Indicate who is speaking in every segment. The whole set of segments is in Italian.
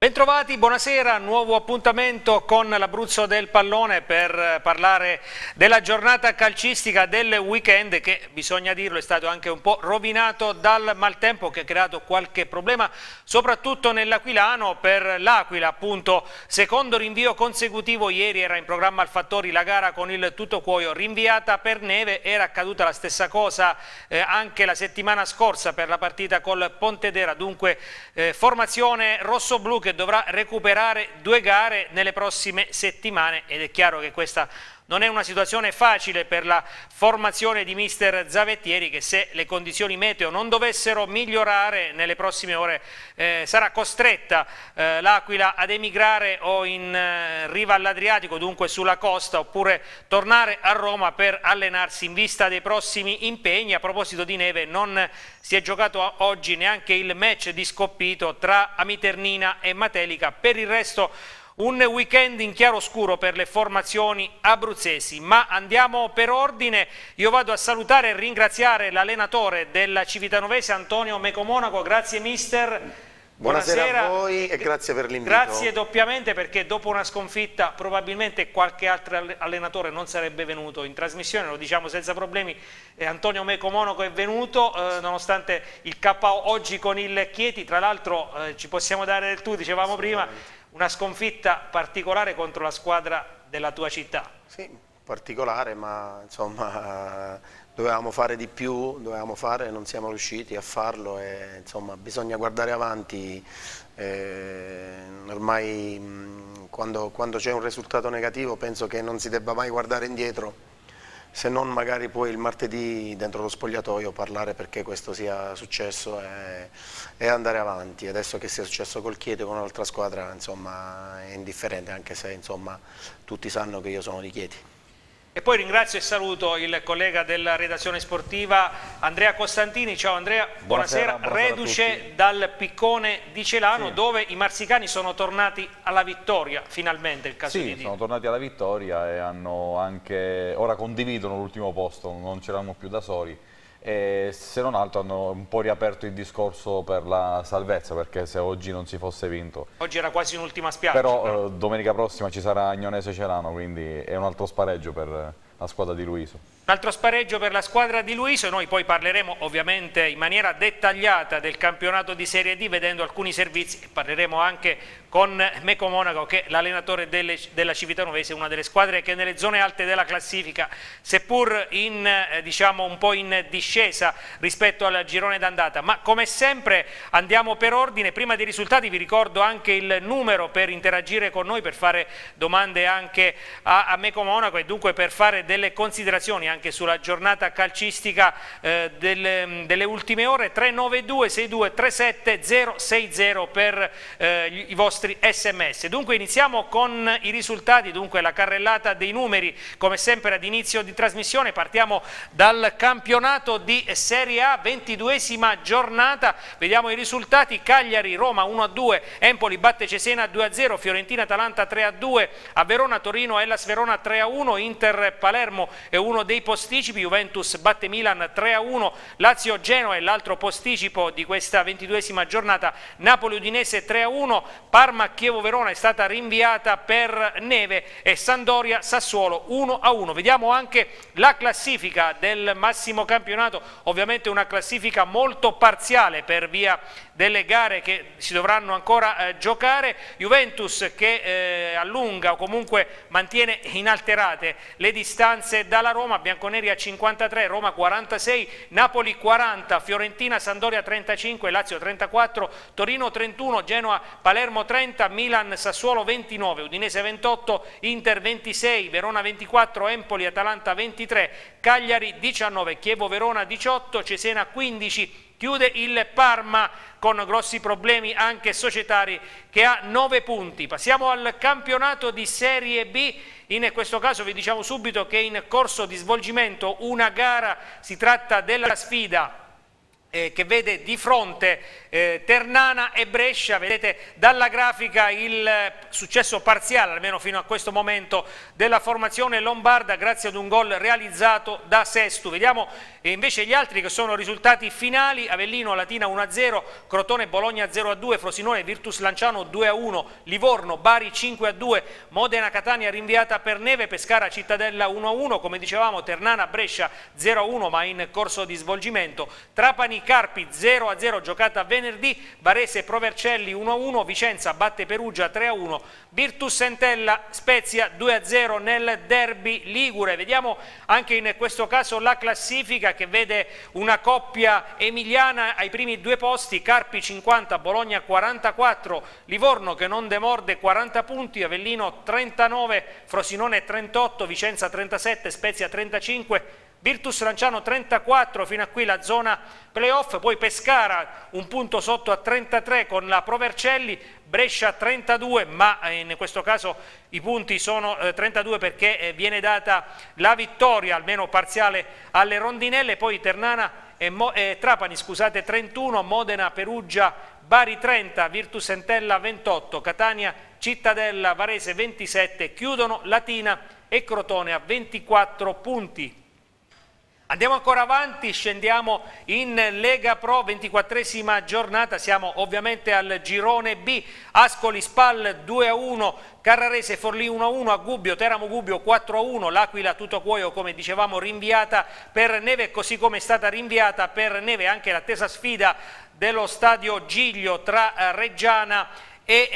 Speaker 1: Bentrovati, buonasera, nuovo appuntamento con l'Abruzzo del Pallone per parlare della giornata calcistica del weekend che, bisogna dirlo, è stato anche un po' rovinato dal maltempo che ha creato qualche problema, soprattutto nell'Aquilano. Per l'Aquila, appunto, secondo rinvio consecutivo, ieri era in programma al Fattori la gara con il Tutocuoio rinviata per neve, era accaduta la stessa cosa anche la settimana scorsa per la partita col Pontedera, dunque formazione rossoblu che dovrà recuperare 2 gare nelle prossime settimane ed è chiaro che questa non è una situazione facile per la formazione di mister Zavettieri, che se le condizioni meteo non dovessero migliorare nelle prossime ore sarà costretta l'Aquila ad emigrare o in riva all'Adriatico, dunque sulla costa, oppure tornare a Roma per allenarsi in vista dei prossimi impegni. A proposito di neve, non si è giocato oggi neanche il match di Scoppito tra Amiternina e Matelica. Per il resto un weekend in chiaroscuro per le formazioni abruzzesi, ma andiamo per ordine. Io vado a salutare e ringraziare l'allenatore della Civitanovese, Antonio Mecomonaco. Grazie mister.
Speaker 2: Buonasera a voi e grazie per l'invito.
Speaker 1: Grazie doppiamente, perché dopo una sconfitta probabilmente qualche altro allenatore non sarebbe venuto in trasmissione, lo diciamo senza problemi. Antonio Mecomonaco è venuto nonostante il KO oggi con il Chieti. Tra l'altro ci possiamo dare del tu, dicevamo prima, una sconfitta particolare contro la squadra della tua città.
Speaker 2: Sì, particolare, ma insomma dovevamo fare di più, non siamo riusciti a farlo e insomma bisogna guardare avanti. Ormai quando c'è un risultato negativo penso che non si debba mai guardare indietro, se non magari poi il martedì dentro lo spogliatoio parlare perché questo sia successo e andare avanti. Adesso che sia successo col Chieti o con un'altra squadra, insomma, è indifferente, anche se insomma tutti sanno che io sono di Chieti.
Speaker 1: E poi ringrazio e saluto il collega della redazione sportiva Andrea Costantini. Ciao Andrea, buonasera. Reduce dal Piccone di Celano, sì, dove i marsicani sono tornati alla vittoria, finalmente il caso di Dio.
Speaker 3: Sì, sono tornati alla vittoria e hanno anche, ora condividono l'ultimo posto, non c'eravamo più da soli. E se non altro hanno un po' riaperto il discorso per la salvezza, perché se oggi non si fosse vinto,
Speaker 1: oggi era quasi un'ultima spiaggia,
Speaker 3: però domenica prossima ci sarà Agnonese Celano, quindi è un altro spareggio per la squadra di Luiso.
Speaker 1: Un altro spareggio per la squadra di Luiso, e noi poi parleremo ovviamente in maniera dettagliata del campionato di Serie D vedendo alcuni servizi, e parleremo anche con Mecomonaco, che è l'allenatore della Civitanovese, una delle squadre che nelle zone alte della classifica, seppur in, diciamo un po' in discesa rispetto al girone d'andata. Ma come sempre andiamo per ordine. Prima dei risultati vi ricordo anche il numero per interagire con noi, per fare domande anche a Mecomonaco e dunque per fare delle considerazioni anche sulla giornata calcistica delle ultime ore. 392 62 37 060 per i vostri sms. Dunque iniziamo con i risultati, dunque la carrellata dei numeri come sempre ad inizio di trasmissione. Partiamo dal campionato di Serie A, 22esima giornata, vediamo i risultati. Cagliari Roma 1-2, Empoli batte Cesena 2-0, Fiorentina Atalanta 3-2, a Verona Torino Hellas Verona 3-1, Inter Palermo è uno dei posticipi, Juventus batte Milan 3-1, Lazio Genoa è l'altro posticipo di questa 22esima giornata, Napoli Udinese 3-1, Parma Chievo Verona è stata rinviata per neve e Sampdoria Sassuolo 1-1. Vediamo anche la classifica del massimo campionato, ovviamente una classifica molto parziale per via delle gare che si dovranno ancora giocare. Juventus che allunga o comunque mantiene inalterate le distanze dalla Roma, bianconeri a 53, Roma 46, Napoli 40, Fiorentina Sampdoria 35, Lazio 34, Torino 31, Genoa Palermo 30, Milan Sassuolo 29, Udinese 28, Inter 26, Verona 24, Empoli Atalanta 23, Cagliari 19, Chievo Verona 18, Cesena 15, chiude il Parma con grossi problemi anche societari che ha 9 punti. Passiamo al campionato di Serie B. In questo caso vi diciamo subito che è in corso di svolgimento una gara, si tratta della sfida che vede di fronte Ternana e Brescia. Vedete dalla grafica il successo parziale, almeno fino a questo momento, della formazione lombarda grazie ad un gol realizzato da Sestu. Vediamo invece gli altri che sono risultati finali: Avellino Latina 1-0, Crotone Bologna 0-2, Frosinone Virtus Lanciano 2-1, Livorno Bari 5-2, Modena Catania rinviata per neve, Pescara Cittadella 1-1, come dicevamo Ternana Brescia 0-1 ma in corso di svolgimento, Trapani Carpi 0-0 giocata venerdì, Varese Provercelli 1-1, Vicenza batte Perugia 3-1, Virtus Entella Spezia 2-0 nel derby ligure. Vediamo anche in questo caso la classifica che vede una coppia emiliana ai primi due posti, Carpi 50, Bologna 44, Livorno che non demorde 40 punti, Avellino 39, Frosinone 38, Vicenza 37, Spezia 35, Virtus Lanciano 34, fino a qui la zona playoff, poi Pescara un punto sotto a 33 con la Provercelli, Brescia 32, ma in questo caso i punti sono 32 perché viene data la vittoria, almeno parziale, alle rondinelle, poi Trapani, scusate, 31, Modena, Perugia, Bari 30, Virtus Entella 28, Catania, Cittadella, Varese 27, chiudono Latina e Crotone a 24 punti. Andiamo ancora avanti, scendiamo in Lega Pro, 24esima giornata, siamo ovviamente al girone B, Ascoli Spal 2-1, Carrarese Forlì 1-1, a Gubbio Teramo Gubbio 4-1, l'Aquila Tutocuoio come dicevamo rinviata per neve, così come è stata rinviata per neve anche l'attesa sfida dello stadio Giglio tra Reggiana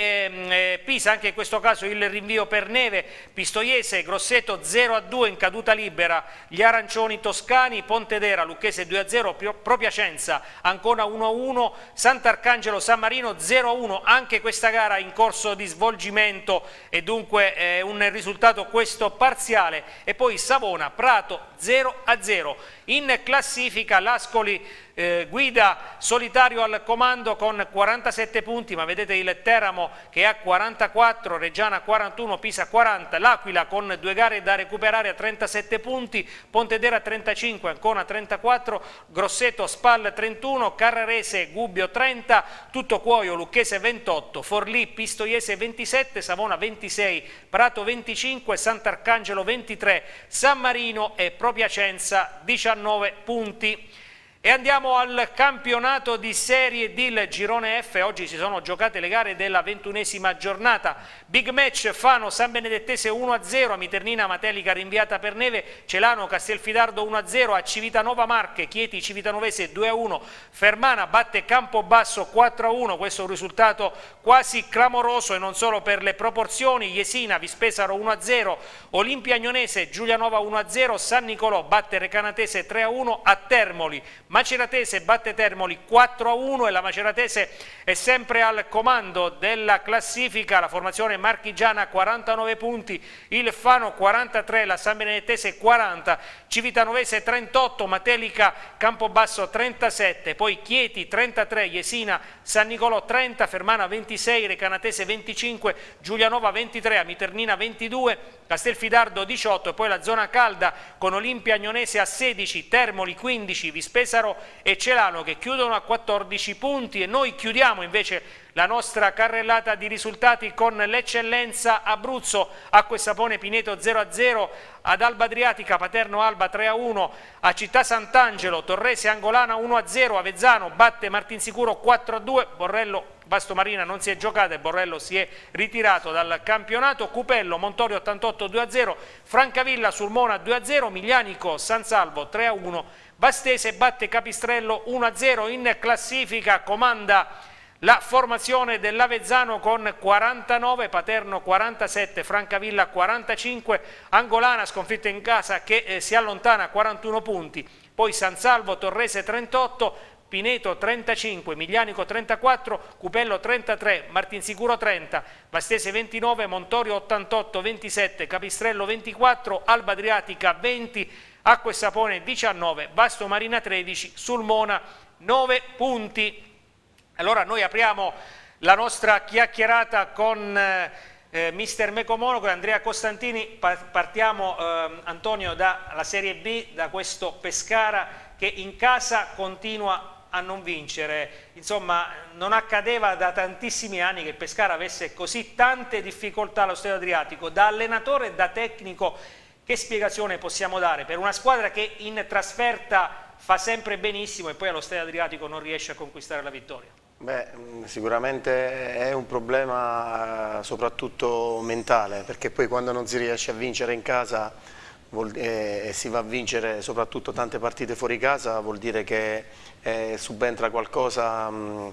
Speaker 1: e Pisa, anche in questo caso il rinvio per neve, Pistoiese Grosseto 0-2 in caduta libera, gli arancioni toscani, Pontedera Lucchese 2-0, Propiacenza Ancona 1-1, Sant'Arcangelo San Marino 0-1, anche questa gara in corso di svolgimento e dunque un risultato questo parziale, e poi Savona Prato 0-0. In classifica l'Ascoli guida solitario al comando con 47 punti, ma vedete il Teramo che ha 44, Reggiana 41, Pisa 40, l'Aquila con 2 gare da recuperare a 37 punti, Pontedera 35, Ancona 34, Grosseto Spal 31, Carrarese Gubbio 30, Tutocuoio Lucchese 28, Forlì Pistoiese 27, Savona 26, Prato 25, Sant'Arcangelo 23, San Marino e Propiacenza 19 punti. E andiamo al campionato di Serie D, il girone F. Oggi si sono giocate le gare della 21esima giornata. Big match Fano San Benedettese 1-0, a Miternina Matelica rinviata per neve, Celano Castelfidardo 1-0, a Civitanova Marche Chieti Civitanovese 2-1, Fermana batte Campobasso 4-1, questo è un risultato quasi clamoroso e non solo per le proporzioni. Jesina Vispesaro 1-0, Olimpia Agnonese Giulianova 1-0, San Nicolò batte Recanatese 3-1, a Termoli Maceratese batte Termoli 4-1 e la Maceratese è sempre al comando della classifica, la formazione marchigiana 49 punti, il Fano 43, la San Benedettese 40, Civitanovese 38, Matelica Campobasso 37, poi Chieti 33, Jesina San Nicolò 30, Fermana 26, Recanatese 25, Giulianova 23, Amiternina 22, Castelfidardo 18 e poi la zona calda con Olimpia Agnonese a 16, Termoli 15, Vispesaro e Celano che chiudono a 14 punti. E noi chiudiamo invece la nostra carrellata di risultati con l'Eccellenza Abruzzo, Acque Sapone Pineto 0-0, ad Alba Adriatica Paterno Alba 3-1, a Città Sant'Angelo Torrese Angolana 1-0, Avezzano batte Martinsicuro 4-2, Borrello Vasto Marina non si è giocata e Borrello si è ritirato dal campionato, Cupello Montorio 88 2-0, Francavilla Sulmona 2-0, Miglianico San Salvo 3-1, Vastese batte Capistrello 1-0. In classifica comanda la formazione dell'Avezzano con 49, Paterno 47, Francavilla 45, Angolana sconfitta in casa che si allontana a 41 punti, poi San Salvo Torrese 38, Pineto 35, Miglianico 34, Cupello 33, Martinsicuro 30, Vastese 29, Montorio 88, 27, Capistrello 24, Alba Adriatica 20, Acque Sapone 19, Vasto Marina 13, Sulmona 9 punti. Allora noi apriamo la nostra chiacchierata con mister Mecomonaco e Andrea Costantini. Partiamo Antonio dalla Serie B, da questo Pescara che in casa continua a non vincere. Insomma, non accadeva da tantissimi anni che il Pescara avesse così tante difficoltà allo Stadio Adriatico. Da allenatore e da tecnico, che spiegazione possiamo dare per una squadra che in trasferta fa sempre benissimo e poi allo Stadio Adriatico non riesce a conquistare la vittoria?
Speaker 2: Beh, sicuramente è un problema soprattutto mentale, perché poi quando non si riesce a vincere in casa e si va a vincere soprattutto tante partite fuori casa, vuol dire che subentra qualcosa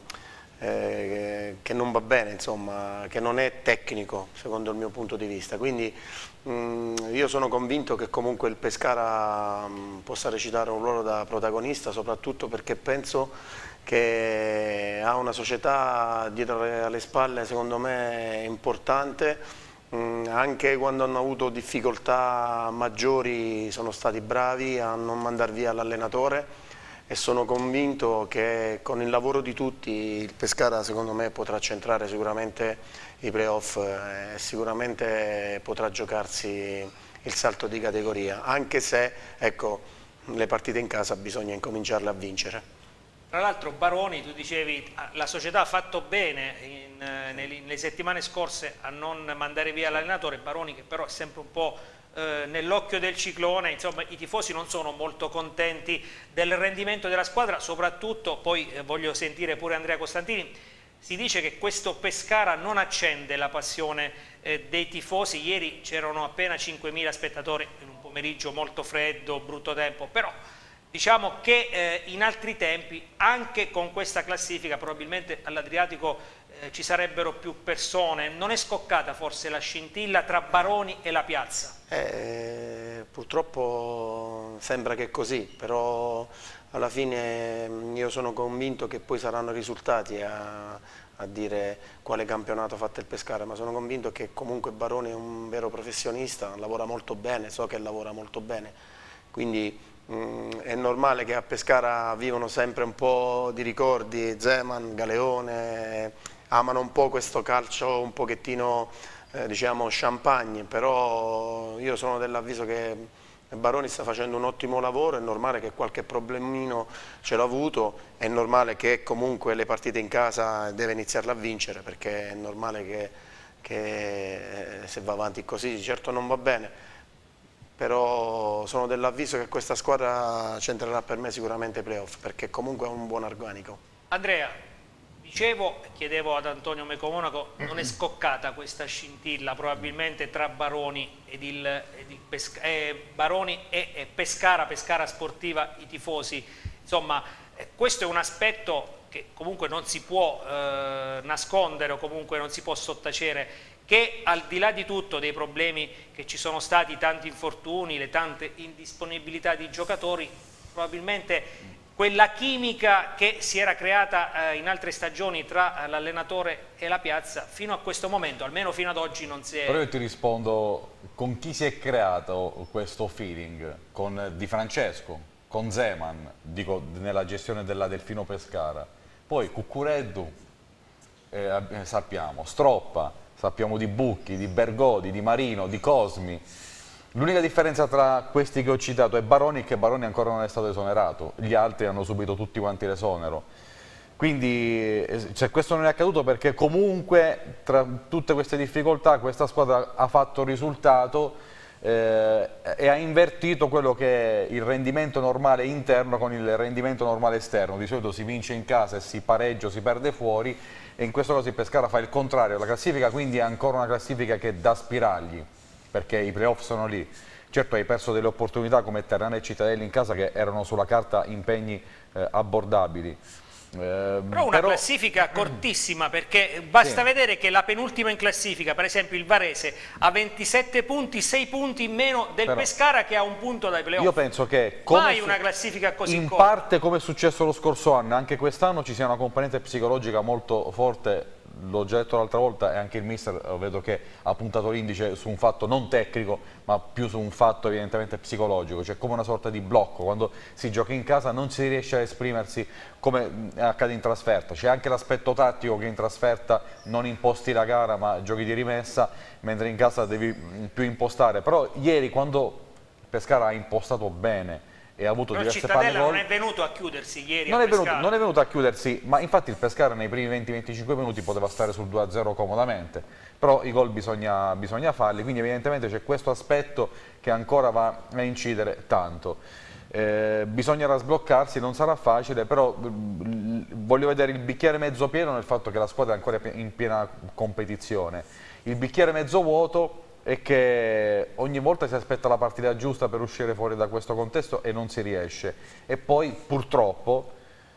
Speaker 2: che non va bene, insomma, che non è tecnico secondo il mio punto di vista. Quindi io sono convinto che comunque il Pescara possa recitare un ruolo da protagonista, soprattutto perché penso che ha una società dietro alle spalle, secondo me, importante. Anche quando hanno avuto difficoltà maggiori sono stati bravi a non mandar via l'allenatore e sono convinto che con il lavoro di tutti il Pescara, secondo me, potrà centrare sicuramente i playoff e sicuramente potrà giocarsi il salto di categoria, anche se, ecco, le partite in casa bisogna incominciarle a vincere.
Speaker 1: Tra l'altro Baroni, tu dicevi, la società ha fatto bene nelle settimane scorse a non mandare via l'allenatore. Baroni, che però è sempre un po' nell'occhio del ciclone, insomma i tifosi non sono molto contenti del rendimento della squadra, soprattutto, poi voglio sentire pure Andrea Costantini, si dice che questo Pescara non accende la passione dei tifosi. Ieri c'erano appena 5.000 spettatori in un pomeriggio molto freddo, brutto tempo, però diciamo che in altri tempi, anche con questa classifica, probabilmente all'Adriatico ci sarebbero più persone. Non è scoccata forse la scintilla tra Baroni e la piazza?
Speaker 2: Purtroppo sembra che è così, però alla fine io sono convinto che poi saranno i risultati a dire quale campionato ha fatto il Pescara, ma sono convinto che comunque Baroni è un vero professionista, lavora molto bene, so che lavora molto bene, quindi è normale che a Pescara vivono sempre un po' di ricordi, Zeman, Galeone, amano un po' questo calcio un pochettino diciamo champagne, però io sono dell'avviso che Baroni sta facendo un ottimo lavoro, è normale che qualche problemino ce l'ha avuto, è normale che comunque le partite in casa deve iniziarle a vincere, perché è normale che se va avanti così certo non va bene. Però sono dell'avviso che questa squadra centrerà per me sicuramente i playoff, perché comunque ha un buon organico.
Speaker 1: Andrea, dicevo, chiedevo ad Antonio Mecomonaco, non è scoccata questa scintilla probabilmente tra Baroni Baroni e Pescara, Pescara Sportiva, i tifosi, insomma questo è un aspetto che comunque non si può nascondere o comunque non si può sottacere, che al di là di tutto dei problemi che ci sono stati, tanti infortuni, le tante indisponibilità di giocatori, probabilmente quella chimica che si era creata in altre stagioni tra l'allenatore e la piazza, fino a questo momento, almeno fino ad oggi, non si è...
Speaker 3: Però io ti rispondo, con chi si è creato questo feeling? Con Di Francesco, con Zeman, dico nella gestione della Delfino Pescara, poi Cuccureddu, sappiamo, Stroppa, sappiamo di Bucchi, di Bergodi, di Marino, di Cosmi. L'unica differenza tra questi che ho citato è Baroni, che Baroni ancora non è stato esonerato, gli altri hanno subito tutti quanti l'esonero. Quindi questo non è accaduto perché comunque tra tutte queste difficoltà questa squadra ha fatto risultato e ha invertito quello che è il rendimento normale interno con il rendimento normale esterno. Di solito si vince in casa e si pareggia o si perde fuori, e in questo caso il Pescara fa il contrario. La classifica quindi è ancora una classifica che dà spiragli, perché i playoff sono lì. Certo, hai perso delle opportunità come Ternana e Cittadella in casa che erano sulla carta impegni abbordabili.
Speaker 1: Però una classifica cortissima, perché basta vedere che la penultima in classifica, per esempio il Varese, ha 27 punti, 6 punti in meno del Pescara che ha un punto dai playoff.
Speaker 3: Io penso che
Speaker 1: mai una classifica così
Speaker 3: in
Speaker 1: corta.
Speaker 3: parte come è successo lo scorso anno, anche quest'anno ci sia una componente psicologica molto forte. L'ho già detto l'altra volta e anche il mister vedo che ha puntato l'indice su un fatto non tecnico ma più su un fatto evidentemente psicologico, cioè come una sorta di blocco. Quando si gioca in casa non si riesce a esprimersi come accade in trasferta, c'è anche l'aspetto tattico che in trasferta non imposti la gara ma giochi di rimessa, mentre in casa devi più impostare. Però ieri quando Pescara ha impostato bene e ha avuto
Speaker 1: Però
Speaker 3: diverse
Speaker 1: Cittadella
Speaker 3: palle gol.
Speaker 1: non è venuto a chiudersi ieri
Speaker 3: Non
Speaker 1: a
Speaker 3: è, venuto,
Speaker 1: Pescara.
Speaker 3: non è venuto a chiudersi, ma infatti il Pescara nei primi 20-25 minuti poteva stare sul 2-0 comodamente, però i gol bisogna farli, quindi evidentemente c'è questo aspetto che ancora va a incidere tanto. Bisognerà sbloccarsi, non sarà facile, però voglio vedere il bicchiere mezzo pieno nel fatto che la squadra è ancora in piena competizione. Il bicchiere mezzo vuoto è che ogni volta si aspetta la partita giusta per uscire fuori da questo contesto e non si riesce. E poi purtroppo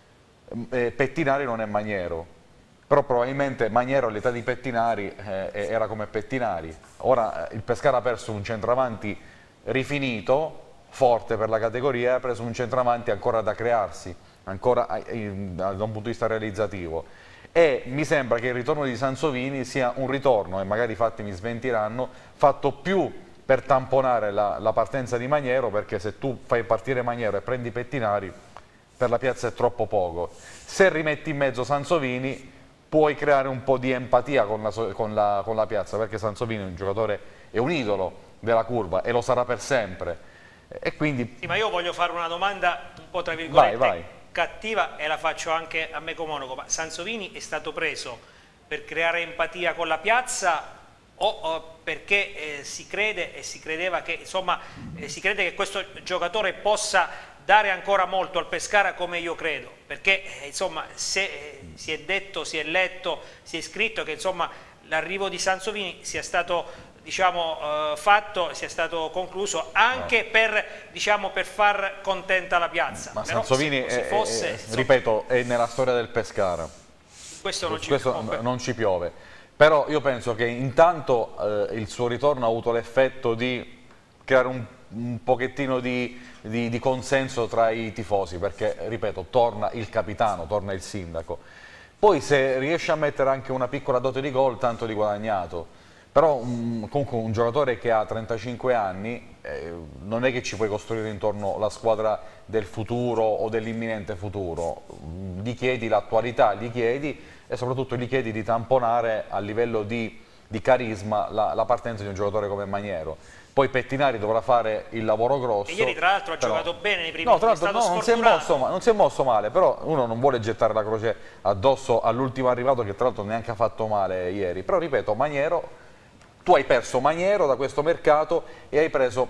Speaker 3: Pettinari non è Maniero, però probabilmente Maniero all'età di Pettinari era come Pettinari. Ora il Pescara ha perso un centravanti rifinito, forte per la categoria, ha preso un centravanti ancora da crearsi, ancora da un punto di vista realizzativo. E mi sembra che il ritorno di Sansovini sia un ritorno, e magari i fatti mi sventiranno, fatto più per tamponare la partenza di Maniero, perché se tu fai partire Maniero e prendi Pettinari, per la piazza è troppo poco. Se rimetti in mezzo Sansovini puoi creare un po' di empatia con la piazza, perché Sansovini è un giocatore, è un idolo della curva e lo sarà per sempre. E quindi...
Speaker 1: Sì, ma io voglio fare una domanda un po' tra virgolette
Speaker 3: vai.
Speaker 1: cattiva e la faccio anche a Meco Monaco. Ma Sansovini è stato preso per creare empatia con la piazza o perché si crede e si credeva che, insomma, si crede che questo giocatore possa dare ancora molto al Pescara, come io credo? Perché insomma, se si è detto, si è letto, si è scritto che insomma l'arrivo di Sansovini sia stato, diciamo, sia stato concluso anche per, diciamo, per far contenta la piazza.
Speaker 3: Ma
Speaker 1: però
Speaker 3: Sansovini, ripeto, è nella storia del Pescara.
Speaker 1: Questo
Speaker 3: Non ci piove. Però io penso che intanto il suo ritorno ha avuto l'effetto di creare un pochettino di consenso tra i tifosi, perché, ripeto, torna il capitano, torna il sindaco. Poi se riesce a mettere anche una piccola dote di gol, tanto di guadagnato. Però comunque un giocatore che ha 35 anni non è che ci puoi costruire intorno la squadra del futuro o dell'imminente futuro. Gli chiedi l'attualità, gli chiedi e soprattutto gli chiedi di tamponare a livello di carisma la partenza di un giocatore come Maniero. Poi Pettinari dovrà fare il lavoro grosso.
Speaker 1: E ieri tra l'altro ha giocato bene nei primi
Speaker 3: No, tra
Speaker 1: minuti,
Speaker 3: l'altro non si è mosso male, però uno non vuole gettare la croce addosso all'ultimo arrivato, che tra l'altro neanche ha fatto male ieri. Però ripeto, Maniero, tu hai perso Maniero da questo mercato e hai preso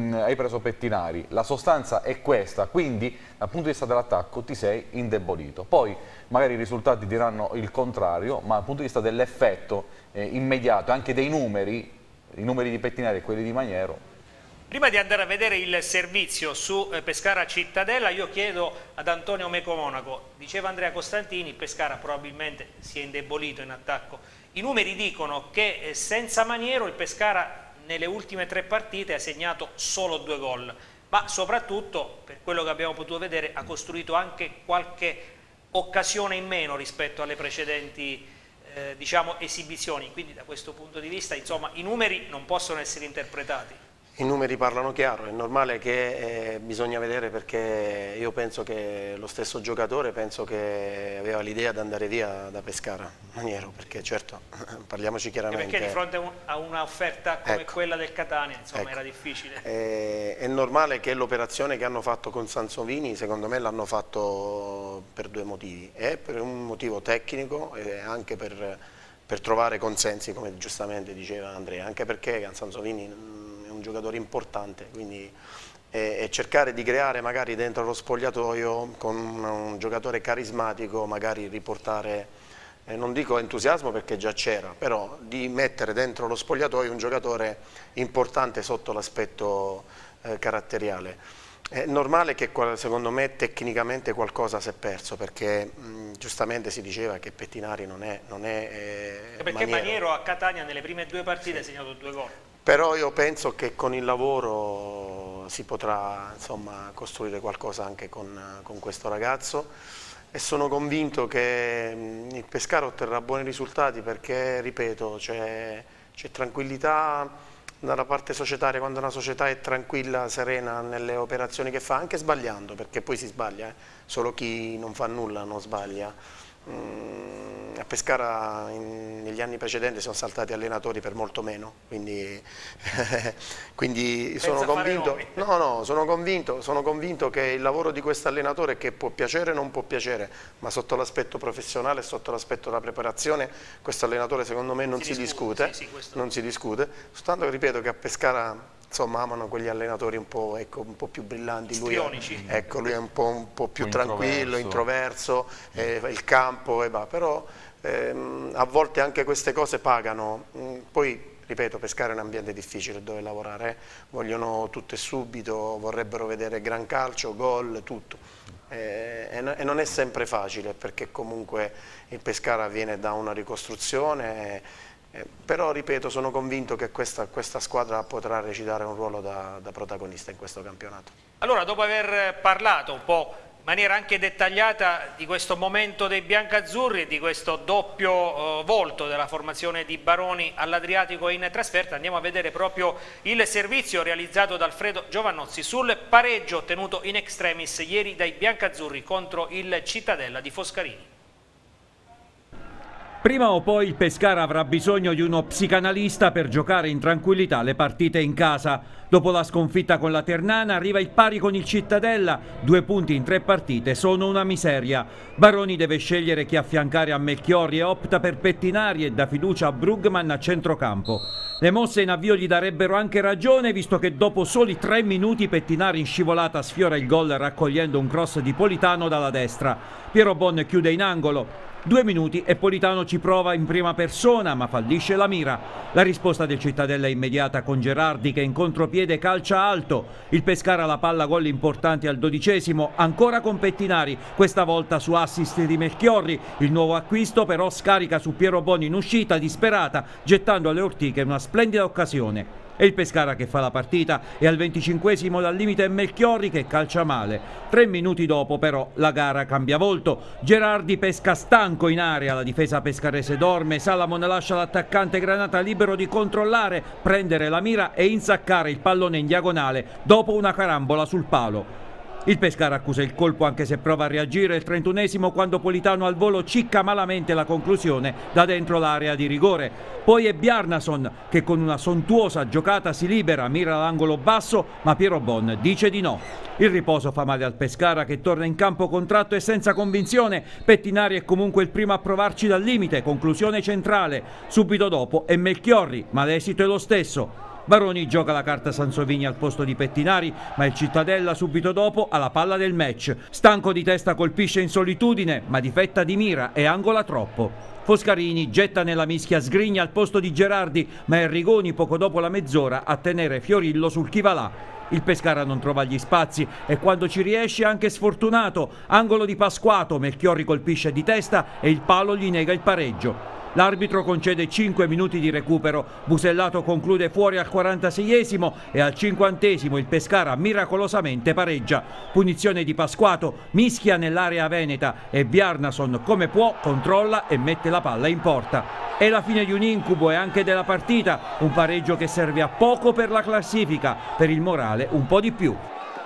Speaker 3: Pettinari. La sostanza è questa, quindi dal punto di vista dell'attacco ti sei indebolito. Poi magari i risultati diranno il contrario, ma dal punto di vista dell'effetto immediato, anche dei numeri, i numeri di Pettinari e quelli di Maniero.
Speaker 1: Prima di andare a vedere il servizio su Pescara Cittadella, io chiedo ad Antonio Meco Monaco, diceva Andrea Costantini, Pescara probabilmente si è indebolito in attacco. I numeri dicono che senza Maniero il Pescara nelle ultime 3 partite ha segnato solo 2 gol, ma soprattutto, per quello che abbiamo potuto vedere, ha costruito anche qualche occasione in meno rispetto alle precedenti diciamo, esibizioni. Quindi da questo punto di vista, insomma, i numeri non possono essere interpretati.
Speaker 2: I numeri parlano chiaro, è normale che bisogna vedere, perché io penso che lo stesso giocatore aveva l'idea di andare via da Pescara, Maniero, perché certo, parliamoci chiaramente.
Speaker 1: Perché di fronte a un'offerta come quella del Catania, insomma, era difficile.
Speaker 2: È normale che l'operazione che hanno fatto con Sansovini, secondo me l'hanno fatto per 2 motivi, per un motivo tecnico e anche per trovare consensi, come giustamente diceva Andrea, anche perché Sansovini un giocatore importante, quindi cercare di creare magari dentro lo spogliatoio con un giocatore carismatico, magari riportare, non dico entusiasmo perché già c'era, però di mettere dentro lo spogliatoio un giocatore importante sotto l'aspetto caratteriale. È normale che secondo me tecnicamente qualcosa si è perso, perché giustamente si diceva che Pettinari non è
Speaker 1: perché Maniero a Catania nelle prime 2 partite ha segnato 2 gol.
Speaker 2: Però io penso che con il lavoro si potrà, insomma, costruire qualcosa anche con questo ragazzo, e sono convinto che il Pescara otterrà buoni risultati, perché, ripeto, c'è tranquillità dalla parte societaria. Quando una società è tranquilla, serena nelle operazioni che fa, anche sbagliando, perché poi si sbaglia, solo chi non fa nulla non sbaglia. A Pescara negli anni precedenti sono saltati allenatori per molto meno, quindi sono convinto, sono convinto che il lavoro di questo allenatore, che può piacere o non può piacere, ma sotto l'aspetto professionale e sotto l'aspetto della preparazione, questo allenatore secondo me non si discute, non si discute, soltanto che ripeto che a Pescara insomma amano quegli allenatori un po', ecco, un po' più brillanti, lui è un po' più tranquillo, introverso, il campo e va, però a volte anche queste cose pagano. Poi ripeto, Pescara è un ambiente difficile dove lavorare, vogliono tutto e subito, vorrebbero vedere gran calcio, gol, tutto. E non è sempre facile, perché comunque il Pescara viene da una ricostruzione, però ripeto, sono convinto che questa squadra potrà recitare un ruolo da protagonista in questo campionato.
Speaker 1: Allora, dopo aver parlato un po' in maniera anche dettagliata di questo momento dei biancazzurri e di questo doppio volto della formazione di Baroni all'Adriatico in trasferta, andiamo a vedere proprio il servizio realizzato da Alfredo Giovannozzi sul pareggio ottenuto in extremis ieri dai biancazzurri contro il Cittadella di Foscarini.
Speaker 4: Prima o poi il Pescara avrà bisogno di uno psicanalista per giocare in tranquillità le partite in casa. Dopo la sconfitta con la Ternana arriva il pari con il Cittadella, 2 punti in 3 partite sono una miseria. Baroni deve scegliere chi affiancare a Melchiorri e opta per Pettinari e dà fiducia a Brugman a centrocampo. Le mosse in avvio gli darebbero anche ragione, visto che dopo soli 3 minuti Pettinari in scivolata sfiora il gol raccogliendo un cross di Politano dalla destra. Piero Bon chiude in angolo. 2 minuti e Politano ci prova in prima persona, ma fallisce la mira. La risposta del Cittadella è immediata con Gerardi che in contropiede calcia alto. Il Pescara la palla, gol importanti al 12°, ancora con Pettinari, questa volta su assist di Melchiorri. Il nuovo acquisto però scarica su Piero Boni in uscita disperata, gettando alle ortiche una splendida occasione. È il Pescara che fa la partita e al 25° dal limite è Melchiorri che calcia male. 3 minuti dopo però la gara cambia volto. Gerardi pesca stanco in area, la difesa pescarese dorme, Salamon lascia l'attaccante Granata libero di controllare, prendere la mira e insaccare il pallone in diagonale dopo una carambola sul palo. Il Pescara accusa il colpo anche se prova a reagire il 31° quando Politano al volo cicca malamente la conclusione da dentro l'area di rigore. Poi è Bjarnason che con una sontuosa giocata si libera, mira l'angolo basso ma Piero Bon dice di no. Il riposo fa male al Pescara che torna in campo contratto e senza convinzione. Pettinari è comunque il primo a provarci dal limite, conclusione centrale. Subito dopo è Melchiorri ma l'esito è lo stesso. Baroni gioca la carta Sansovini al posto di Pettinari, ma il Cittadella subito dopo ha la palla del match. Stanco di testa colpisce in solitudine, ma difetta di mira e angola troppo. Foscarini getta nella mischia Sgrigna al posto di Gerardi, ma è Rigoni poco dopo la mezz'ora a tenere Fiorillo sul chi va là. Il Pescara non trova gli spazi e quando ci riesce è anche sfortunato. Angolo di Pasquato, Melchiorri colpisce di testa e il palo gli nega il pareggio. L'arbitro concede 5 minuti di recupero, Busellato conclude fuori al 46° e al 50° il Pescara miracolosamente pareggia. Punizione di Pasquato, mischia nell'area veneta e Bjarnason come può controlla e mette la palla in porta. È la fine di un incubo e anche della partita, un pareggio che serve a poco per la classifica, per il morale un po' di più.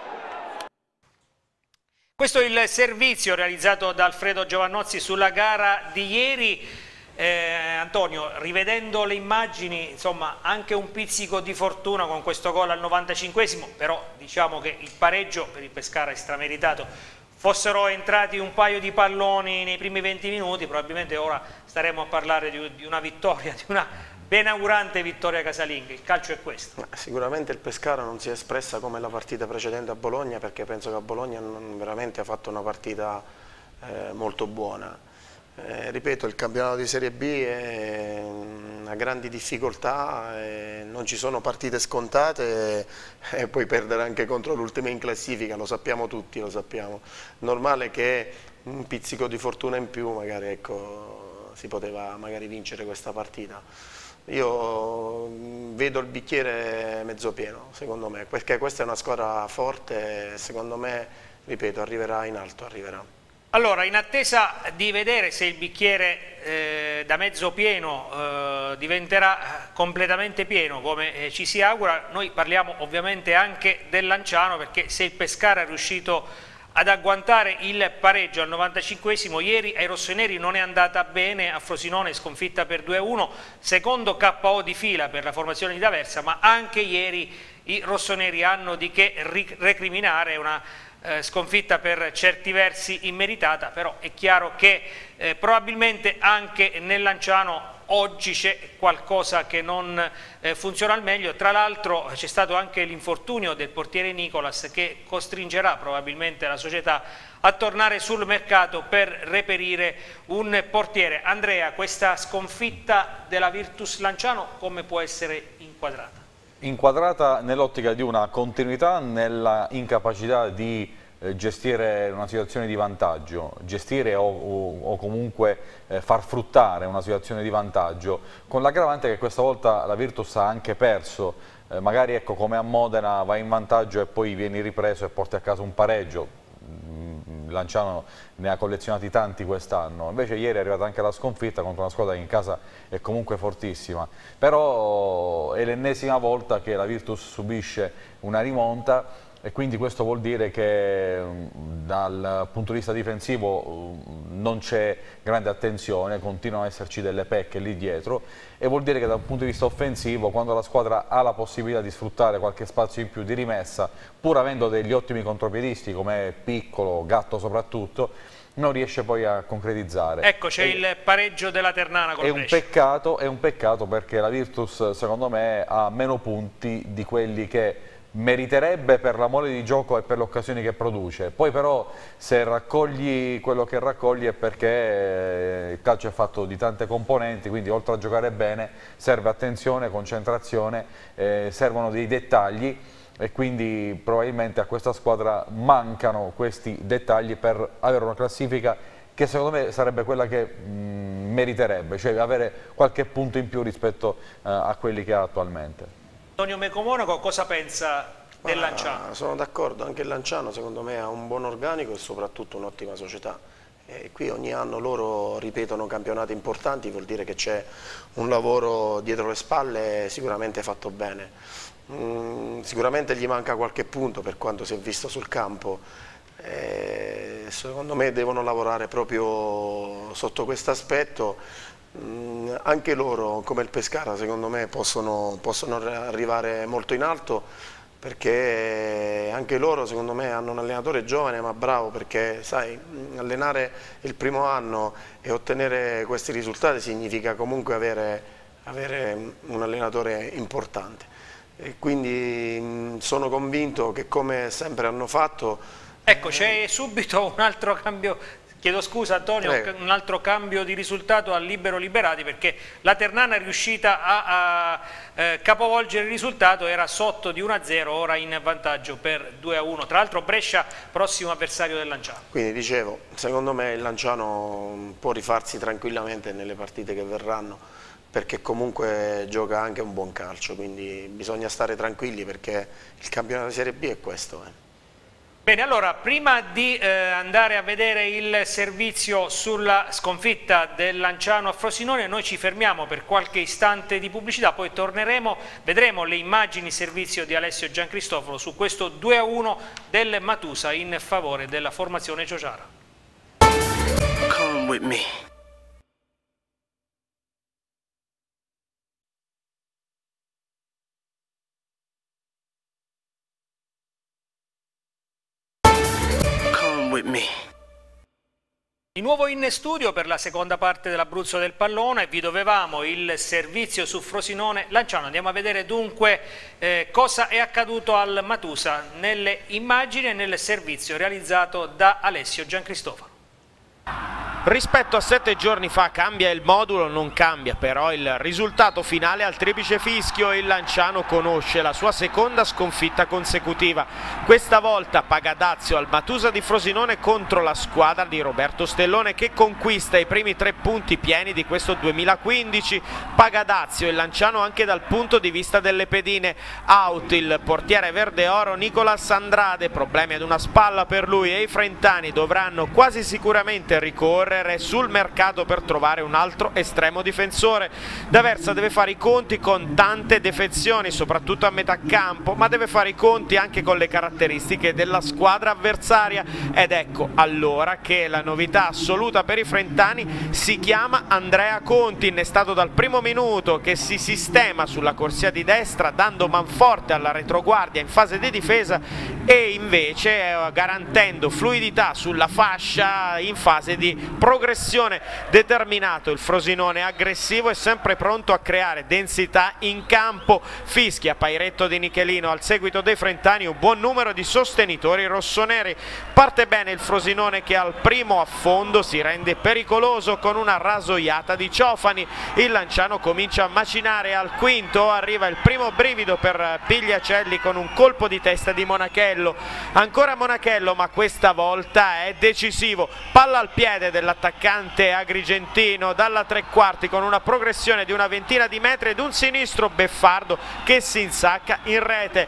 Speaker 1: Questo è il servizio realizzato da Alfredo Giovannozzi sulla gara di ieri. Antonio, rivedendo le immagini, insomma anche un pizzico di fortuna con questo gol al 95°, però diciamo che il pareggio per il Pescara è strameritato. Fossero entrati un paio di palloni nei primi 20 minuti, probabilmente ora staremo a parlare di una vittoria, di una benaugurante vittoria casalinga. Il calcio è questo.
Speaker 2: Sicuramente il Pescara non si è espressa come la partita precedente a Bologna, perché penso che a Bologna veramente ha fatto una partita molto buona. Ripeto, il campionato di Serie B è una grandi difficoltà, non ci sono partite scontate e puoi perdere anche contro l'ultima in classifica, lo sappiamo tutti, lo sappiamo. Normale che un pizzico di fortuna in più, magari ecco, si poteva magari vincere questa partita. Io vedo il bicchiere mezzo pieno, secondo me, perché questa è una squadra forte e secondo me, ripeto, arriverà in alto, arriverà.
Speaker 1: Allora, in attesa di vedere se il bicchiere da mezzo pieno diventerà completamente pieno, come ci si augura, noi parliamo ovviamente anche del Lanciano, perché se il Pescara è riuscito ad agguantare il pareggio al 95esimo. Ieri ai rossoneri non è andata bene, a Frosinone sconfitta per 2-1, secondo KO di fila per la formazione di D'Aversa, ma anche ieri i rossoneri hanno di che recriminare, una sconfitta per certi versi immeritata, però è chiaro che probabilmente anche nel Lanciano oggi c'è qualcosa che non funziona al meglio. Tra l'altro c'è stato anche l'infortunio del portiere Nicolas, che costringerà probabilmente la società a tornare sul mercato per reperire un portiere. Andrea, questa sconfitta della Virtus Lanciano come può essere inquadrata?
Speaker 3: Inquadrata nell'ottica di una continuità nella incapacità di gestire una situazione di vantaggio, gestire o comunque far fruttare una situazione di vantaggio, con l'aggravante che questa volta la Virtus ha anche perso, magari ecco, come a Modena vai in vantaggio e poi vieni ripreso e porti a casa un pareggio. Lanciano ne ha collezionati tanti quest'anno, invece ieri è arrivata anche la sconfitta contro una squadra che in casa è comunque fortissima, però è l'ennesima volta che la Virtus subisce una rimonta e quindi questo vuol dire che dal punto di vista difensivo non c'è grande attenzione, continuano ad esserci delle pecche lì dietro, e vuol dire che dal punto di vista offensivo, quando la squadra ha la possibilità di sfruttare qualche spazio in più di rimessa, pur avendo degli ottimi contropiedisti come Piccolo, Gatto soprattutto, non riesce poi a concretizzare.
Speaker 1: Ecco, c'è il pareggio della Ternana con Brescia.
Speaker 3: È un peccato perché la Virtus secondo me ha meno punti di quelli che meriterebbe per la mole di gioco e per le occasioni che produce. Poi però se raccogli quello che raccogli è perché il calcio è fatto di tante componenti, quindi oltre a giocare bene serve attenzione, concentrazione, servono dei dettagli, e quindi probabilmente a questa squadra mancano questi dettagli per avere una classifica che secondo me sarebbe quella che meriterebbe, cioè avere qualche punto in più rispetto a quelli che ha attualmente.
Speaker 1: Antonio Mecomonaco, cosa pensa del Lanciano?
Speaker 2: Sono d'accordo, anche il Lanciano secondo me ha un buon organico e soprattutto un'ottima società. Qui ogni anno loro ripetono campionati importanti, vuol dire che c'è un lavoro dietro le spalle sicuramente fatto bene. Sicuramente gli manca qualche punto per quanto si è visto sul campo. Secondo me devono lavorare proprio sotto questo aspetto. Anche loro, come il Pescara, secondo me possono arrivare molto in alto, perché anche loro secondo me hanno un allenatore giovane ma bravo, perché sai, allenare il primo anno e ottenere questi risultati significa comunque avere un allenatore importante, e quindi sono convinto che come sempre hanno fatto.
Speaker 1: Ecco, c'è subito un altro cambio. Chiedo scusa Antonio, un altro cambio di risultato al libero Liberati, perché la Ternana è riuscita a capovolgere il risultato, era sotto di 1-0, ora in vantaggio per 2-1. Tra l'altro Brescia prossimo avversario del Lanciano.
Speaker 2: Quindi dicevo, secondo me il Lanciano può rifarsi tranquillamente nelle partite che verranno, perché comunque gioca anche un buon calcio, quindi bisogna stare tranquilli perché il campionato di Serie B è questo.
Speaker 1: Bene, allora prima di andare a vedere il servizio sulla sconfitta del Lanciano a Frosinone, noi ci fermiamo per qualche istante di pubblicità, poi torneremo, vedremo le immagini servizio di Alessio Giancristoforo su questo 2-1 del Matusa in favore della formazione Ciociara.
Speaker 5: Come with me.
Speaker 1: Di nuovo in studio per la seconda parte dell'Abruzzo del pallone, vi dovevamo il servizio su Frosinone Lanciano. Andiamo a vedere dunque cosa è accaduto al Matusa nelle immagini e nel servizio realizzato da Alessio Giancristoforo.
Speaker 6: Rispetto a 7 giorni fa cambia il modulo, non cambia però il risultato finale al triplice fischio. Il Lanciano conosce la sua seconda sconfitta consecutiva, questa volta paga dazio al Matusa di Frosinone contro la squadra di Roberto Stellone, che conquista i primi 3 punti pieni di questo 2015. Paga dazio il Lanciano anche dal punto di vista delle pedine. Out il portiere verde oro Nicolas Andrade, problemi ad una spalla per lui, e i frentani dovranno quasi sicuramente ricorrere correre sul mercato per trovare un altro estremo difensore. D'Aversa deve fare i conti con tante defezioni, soprattutto a metà campo, ma deve fare i conti anche con le caratteristiche della squadra avversaria, ed ecco allora che la novità assoluta per i frentani si chiama Andrea Conti, innestato dal primo minuto, che si sistema sulla corsia di destra dando manforte alla retroguardia in fase di difesa e invece garantendo fluidità sulla fascia in fase di progressione. Determinato il Frosinone, aggressivo e sempre pronto a creare densità in campo. Fischia Pairetto di Nichelino al seguito dei frentani un buon numero di sostenitori rossoneri. Parte bene il Frosinone, che al primo affondo si rende pericoloso con una rasoiata di Ciofani. Il Lanciano comincia a macinare, al quinto arriva il primo brivido per Pigliacelli con un colpo di testa di Monachello. Ancora Monachello, ma questa volta è decisivo. Palla al piede dell'attaccante agrigentino dalla tre quarti con una progressione di una ventina di metri ed un sinistro beffardo che si insacca in rete.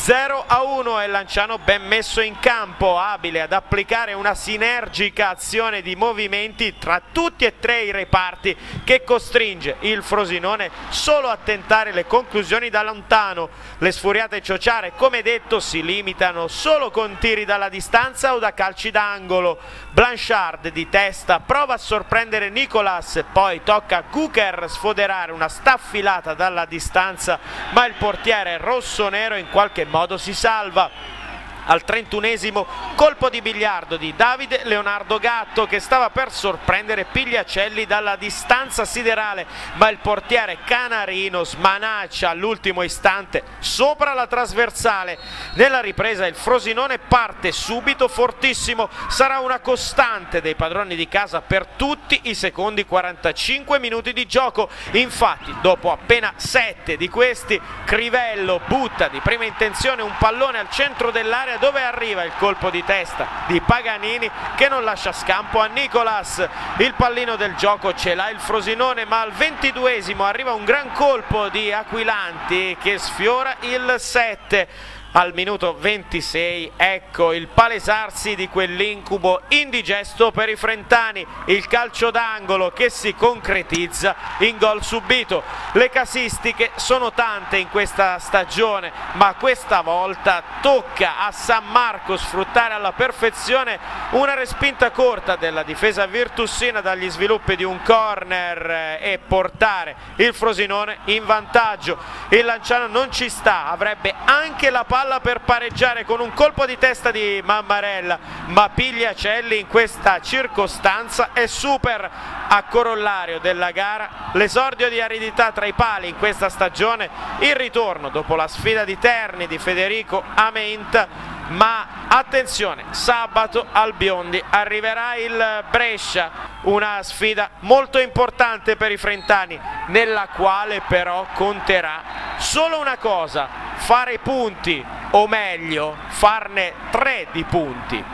Speaker 6: 0-1 e Lanciano ben messo in campo, abile ad applicare una sinergica azione di movimenti tra tutti e tre i reparti che costringe il Frosinone solo a tentare le conclusioni da lontano. Le sfuriate ciociare, come detto, si limitano solo con tiri dalla distanza o da calci d'angolo. Blanchard di testa prova a sorprendere Nicolas, poi tocca a Kucher sfoderare una staffilata dalla distanza, ma il portiere rossonero in qualche modo si salva. Al 31esimo colpo di biliardo di Davide Leonardo Gatto, che stava per sorprendere Pigliacelli dalla distanza siderale, ma il portiere canarino smanaccia all'ultimo istante sopra la trasversale. Nella ripresa il Frosinone parte subito fortissimo, sarà una costante dei padroni di casa per tutti i secondi 45 minuti di gioco. Infatti dopo appena 7 di questi Crivello butta di prima intenzione un pallone al centro dell'area, dove arriva il colpo di testa di Paganini che non lascia scampo a Nicolas. Il pallino del gioco ce l'ha il Frosinone, ma al 22esimo arriva un gran colpo di Aquilani che sfiora il 7. Al minuto 26 ecco il palesarsi di quell'incubo indigesto per i frentani, il calcio d'angolo che si concretizza in gol subito. Le casistiche sono tante in questa stagione, ma questa volta tocca a San Marco sfruttare alla perfezione una respinta corta della difesa virtussina dagli sviluppi di un corner e portare il Frosinone in vantaggio. Il Lanciano non ci sta, avrebbe anche la palla per pareggiare con un colpo di testa di Mammarella, ma Pigliacelli in questa circostanza è super. A corollario della gara l'esordio di aridità tra i pali in questa stagione, il ritorno dopo la sfida di Terni di Federico Ament, ma attenzione, sabato al Biondi arriverà il Brescia, una sfida molto importante per i frentani, nella quale però conterà solo una cosa: fare punti, o meglio farne 3 di punti.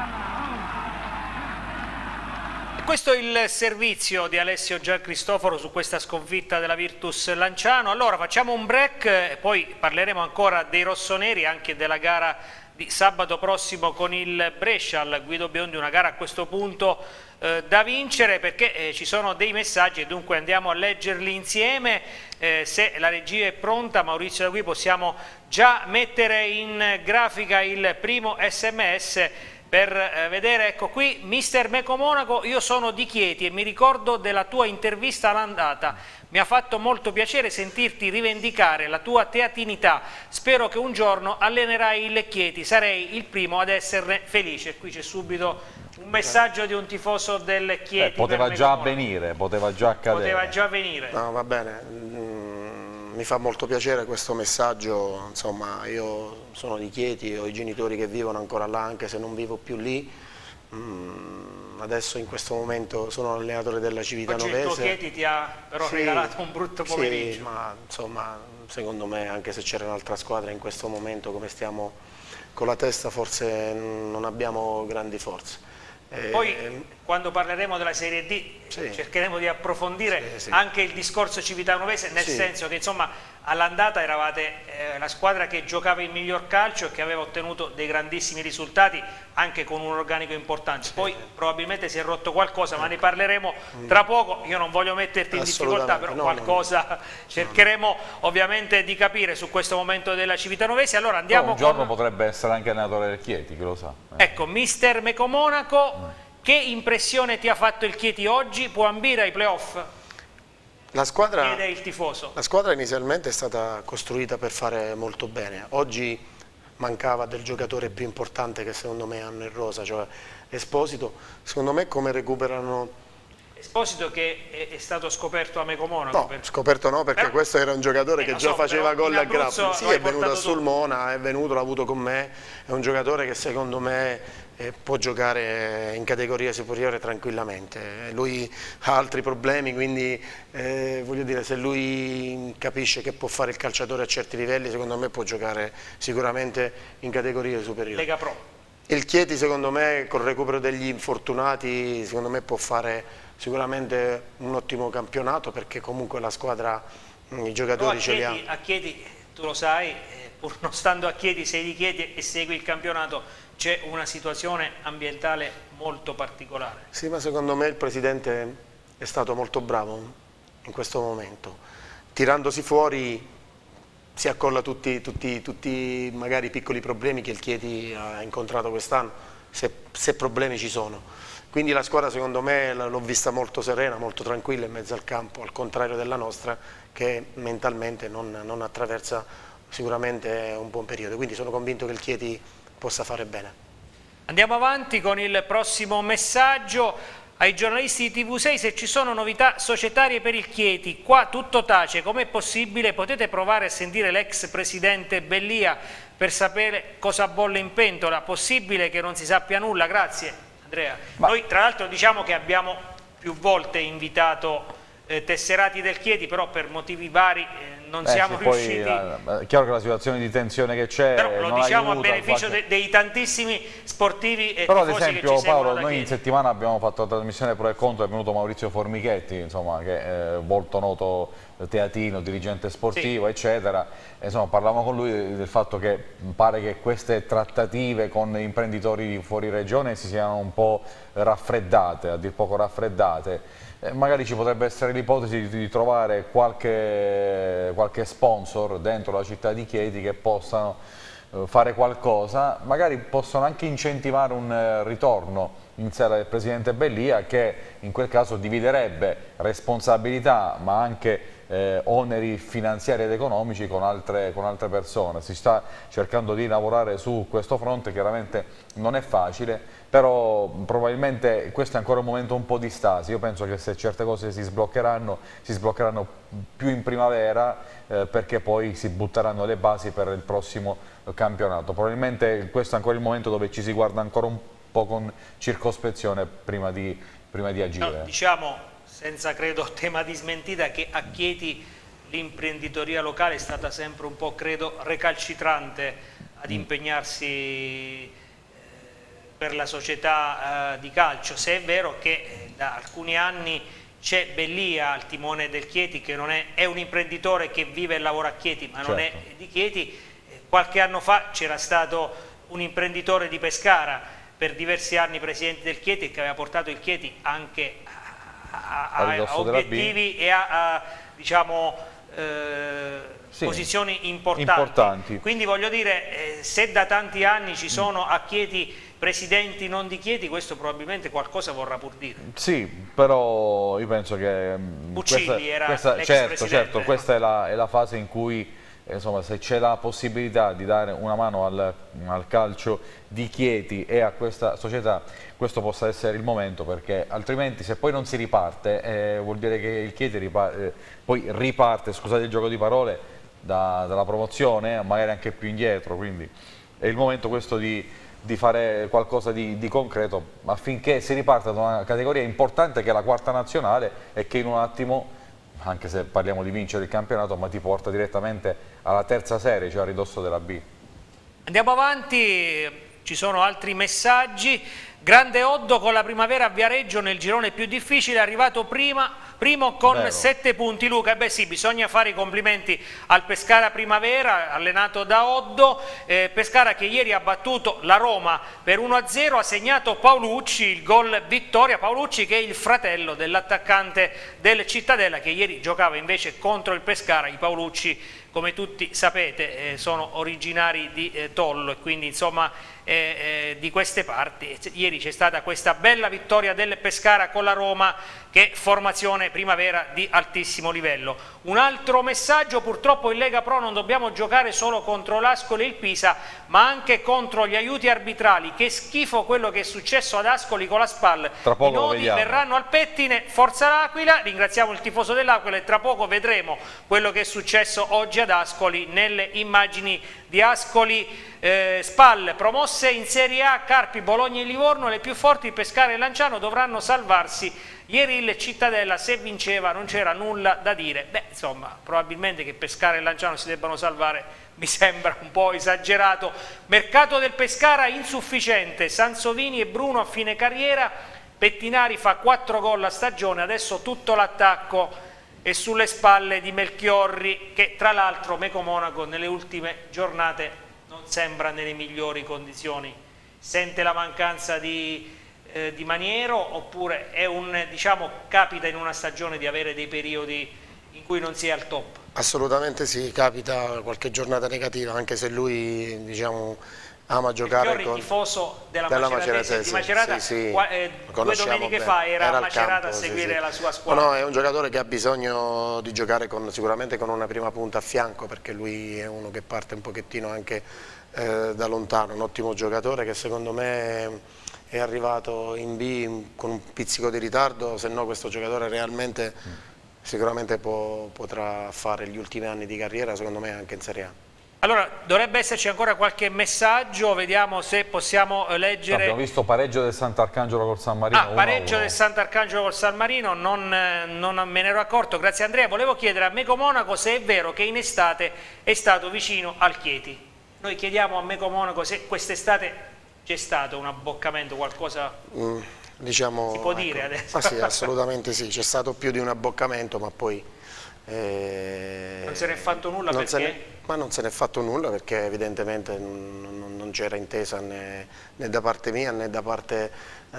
Speaker 1: Questo è il servizio di Alessio Giancristoforo su questa sconfitta della Virtus Lanciano. Allora facciamo un break e poi parleremo ancora dei rossoneri, anche della gara di sabato prossimo con il Brescia al Guido Biondi, una gara a questo punto da vincere, perché ci sono dei messaggi e dunque andiamo a leggerli insieme. Se la regia è pronta, Maurizio, da qui possiamo già mettere in grafica il primo SMS per vedere. Ecco qui: Mister Meco Monaco, io sono di Chieti e mi ricordo della tua intervista all'andata, mi ha fatto molto piacere sentirti rivendicare la tua teatinità, spero che un giorno allenerai il Chieti, sarei il primo ad esserne felice. Qui c'è subito un messaggio di un tifoso del Chieti.
Speaker 3: Poteva già avvenire, poteva già accadere.
Speaker 1: Poteva già avvenire.
Speaker 2: No, va bene, mi fa molto piacere questo messaggio. Insomma, io sono di Chieti, ho i genitori che vivono ancora là, anche se non vivo più lì. Adesso in questo momento sono allenatore della Civitanovese.
Speaker 1: Oggi il tuo Chieti ti ha però regalato un brutto pomeriggio.
Speaker 2: Sì, ma insomma, secondo me, anche se c'era un'altra squadra in questo momento, come stiamo con la testa, forse non abbiamo grandi forze.
Speaker 1: Poi quando parleremo della Serie D cercheremo di approfondire anche il discorso civitanovese, nel senso che insomma all'andata eravate la squadra che giocava il miglior calcio e che aveva ottenuto dei grandissimi risultati anche con un organico importante. Poi probabilmente si è rotto qualcosa, ma ne parleremo tra poco. Io non voglio metterti in difficoltà, però qualcosa cercheremo ovviamente di capire su questo momento della Civitanovese. Allora andiamo
Speaker 3: un giorno potrebbe essere anche allenatore del Chieti, chi lo sa.
Speaker 1: Ecco, mister Mecomonaco, che impressione ti ha fatto il Chieti oggi? Può ambire ai playoff?
Speaker 2: La squadra,
Speaker 1: chiede il tifoso.
Speaker 2: La squadra inizialmente è stata costruita per fare molto bene. Oggi mancava del giocatore più importante che secondo me hanno in rosa, cioè Esposito. Secondo me come recuperano...
Speaker 1: Esposito che è stato scoperto a Mecomonaco.
Speaker 2: No, scoperto no, perché questo era un giocatore che già faceva gol a Grappoli. Sì, è venuto a Sulmona, è venuto, l'ha avuto con me, è un giocatore che secondo me può giocare in categoria superiore tranquillamente. Lui ha altri problemi, quindi voglio dire, se lui capisce che può fare il calciatore a certi livelli, secondo me può giocare sicuramente in categorie superiori.
Speaker 1: Lega Pro.
Speaker 2: Il Chieti secondo me col recupero degli infortunati secondo me può fare sicuramente un ottimo campionato, perché comunque la squadra, i giocatori ce li ha.
Speaker 1: A Chieti, tu lo sai, pur non stando a Chieti, sei di Chieti e segui il campionato, c'è una situazione ambientale molto particolare.
Speaker 2: Sì, ma secondo me il Presidente è stato molto bravo in questo momento. Tirandosi fuori si accolla tutti magari i piccoli problemi che il Chieti ha incontrato quest'anno, se problemi ci sono. Quindi la squadra secondo me l'ho vista molto serena, molto tranquilla in mezzo al campo, al contrario della nostra che mentalmente non attraversa sicuramente un buon periodo. Quindi sono convinto che il Chieti possa fare bene.
Speaker 1: Andiamo avanti con il prossimo messaggio ai giornalisti di TV6. Se ci sono novità societarie per il Chieti, qua tutto tace, com'è possibile? Potete provare a sentire l'ex presidente Bellia per sapere cosa bolle in pentola. Possibile che non si sappia nulla? Grazie Andrea. Noi tra l'altro diciamo che abbiamo più volte invitato tesserati del Chieti, però per motivi vari non siamo riusciti.
Speaker 3: È chiaro che la situazione di tensione che c'è,
Speaker 1: però lo diciamo a beneficio dei tantissimi sportivi e
Speaker 3: però
Speaker 1: tifosi
Speaker 3: ad esempio,
Speaker 1: che ci
Speaker 3: Paolo,
Speaker 1: da
Speaker 3: noi in settimana abbiamo fatto la trasmissione pro e contro, è venuto Maurizio Formichetti, insomma, che è molto noto teatino, dirigente sportivo, eccetera. Insomma, parlavamo con lui del fatto che pare che queste trattative con imprenditori di fuori regione si siano un po' raffreddate, a dir poco raffreddate. Magari ci potrebbe essere l'ipotesi di trovare qualche sponsor dentro la città di Chieti che possano fare qualcosa, magari possono anche incentivare un ritorno in sella del presidente Bellia, che in quel caso dividerebbe responsabilità ma anche oneri finanziari ed economici con altre persone. Si sta cercando di lavorare su questo fronte, chiaramente non è facile, però probabilmente questo è ancora un momento un po' di stasi. Io penso che se certe cose si sbloccheranno più in primavera, perché poi si butteranno le basi per il prossimo campionato. Probabilmente questo è ancora il momento dove ci si guarda ancora un po' con circospezione prima di agire.
Speaker 1: No, diciamo, senza credo tema di smentita, che a Chieti l'imprenditoria locale è stata sempre un po', credo, recalcitrante ad impegnarsi per la società di calcio, se è vero che da alcuni anni c'è Bellia al timone del Chieti, che non è un imprenditore che vive e lavora a Chieti, ma non è di Chieti. Qualche anno fa c'era stato un imprenditore di Pescara, per diversi anni presidente del Chieti, che aveva portato il Chieti anche a obiettivi e a diciamo, posizioni importanti. Quindi voglio dire, se da tanti anni ci sono a Chieti presidenti non di Chieti, questo probabilmente qualcosa vorrà pur dire.
Speaker 3: Sì, però io penso che
Speaker 1: Buccilli era l'ex presidente.
Speaker 3: Certo, questa è la fase in cui insomma, se c'è la possibilità di dare una mano al calcio di Chieti e a questa società, questo possa essere il momento, perché altrimenti se poi non si riparte vuol dire che il Chieti poi riparte, scusate il gioco di parole, dalla promozione, magari anche più indietro, quindi è il momento questo di fare qualcosa di concreto affinché si riparta da una categoria importante che è la quarta nazionale e che in un attimo, anche se parliamo di vincere il campionato, ma ti porta direttamente alla terza serie, cioè a ridosso della B.
Speaker 1: Andiamo avanti, ci sono altri messaggi. Grande Oddo con la Primavera a Viareggio nel girone più difficile, è arrivato primo con 7 punti. Luca, beh sì, bisogna fare i complimenti al Pescara Primavera, allenato da Oddo, Pescara che ieri ha battuto la Roma per 1-0, ha segnato Paolucci, il gol vittoria, Paolucci che è il fratello dell'attaccante del Cittadella che ieri giocava invece contro il Pescara. I Paolucci, come tutti sapete, sono originari di Tollo e quindi insomma di queste parti. Ieri c'è stata questa bella vittoria del Pescara con la Roma, che formazione Primavera di altissimo livello. Un altro messaggio: purtroppo in Lega Pro non dobbiamo giocare solo contro l'Ascoli e il Pisa, ma anche contro gli aiuti arbitrali. Che schifo quello che è successo ad Ascoli con la SPAL. I nodi verranno al pettine, forza l'Aquila. Ringraziamo il tifoso dell'Aquila e tra poco vedremo quello che è successo oggi ad Ascoli nelle immagini di Ascoli. SPAL promosse in Serie A, Carpi, Bologna e Livorno, le più forti Pescara e Lanciano dovranno salvarsi. Ieri il Cittadella, se vinceva, non c'era nulla da dire. Beh, insomma, probabilmente che Pescara e Lanciano si debbano salvare mi sembra un po' esagerato. Mercato del Pescara insufficiente, Sansovini e Bruno a fine carriera, Pettinari fa 4 gol a stagione, adesso tutto l'attacco è sulle spalle di Melchiorri, che tra l'altro Meco Monaco nelle ultime giornate non sembra nelle migliori condizioni. Sente la mancanza di Maniero, oppure è diciamo, capita in una stagione di avere dei periodi in cui non si è al top?
Speaker 2: Assolutamente sì, capita qualche giornata negativa, anche se lui diciamo ama giocare con...
Speaker 1: tifoso della Maceratese, di Macerata,
Speaker 2: sì,
Speaker 1: 2 domeniche fa era a Macerata a seguire la sua squadra.
Speaker 2: No, è un giocatore che ha bisogno di giocare sicuramente con una prima punta a fianco, perché lui è uno che parte un pochettino anche da lontano, un ottimo giocatore che secondo me è arrivato in B con un pizzico di ritardo, se no questo giocatore realmente sicuramente potrà fare gli ultimi anni di carriera, secondo me anche in Serie A.
Speaker 1: Allora, dovrebbe esserci ancora qualche messaggio, vediamo se possiamo leggere.
Speaker 3: Abbiamo visto pareggio del Sant'Arcangelo col San Marino.
Speaker 1: Pareggio del Sant'Arcangelo col San Marino, non me ne ero accorto, grazie Andrea. Volevo chiedere a Meco Monaco se è vero che in estate è stato vicino al Chieti. Noi chiediamo a Meco Monaco se quest'estate c'è stato un abboccamento, qualcosa
Speaker 2: diciamo,
Speaker 1: si può dire adesso?
Speaker 2: Sì, assolutamente sì, c'è stato più di un abboccamento, ma poi...
Speaker 1: non se ne è fatto nulla perché?
Speaker 2: Ma non se ne è fatto nulla perché evidentemente non c'era intesa né da parte mia né da parte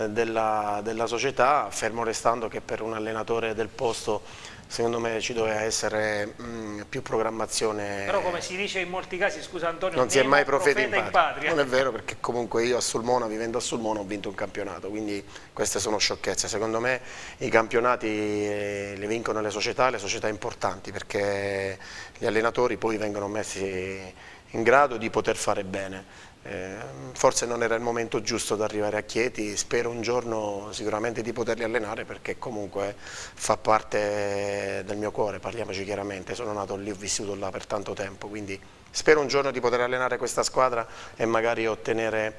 Speaker 2: della società, fermo restando che per un allenatore del posto secondo me ci doveva essere più programmazione.
Speaker 1: Però come si dice in molti casi, scusa Antonio,
Speaker 2: non si è mai profeta in
Speaker 1: patria.
Speaker 2: Non è vero, perché comunque io a Sulmona, vivendo a Sulmona, ho vinto un campionato, quindi queste sono sciocchezze. Secondo me i campionati li vincono le società importanti, perché gli allenatori poi vengono messi in grado di poter fare bene. Forse non era il momento giusto da arrivare a Chieti, spero un giorno sicuramente di poterli allenare, perché comunque fa parte del mio cuore, parliamoci chiaramente, sono nato lì, ho vissuto là per tanto tempo, quindi spero un giorno di poter allenare questa squadra e magari ottenere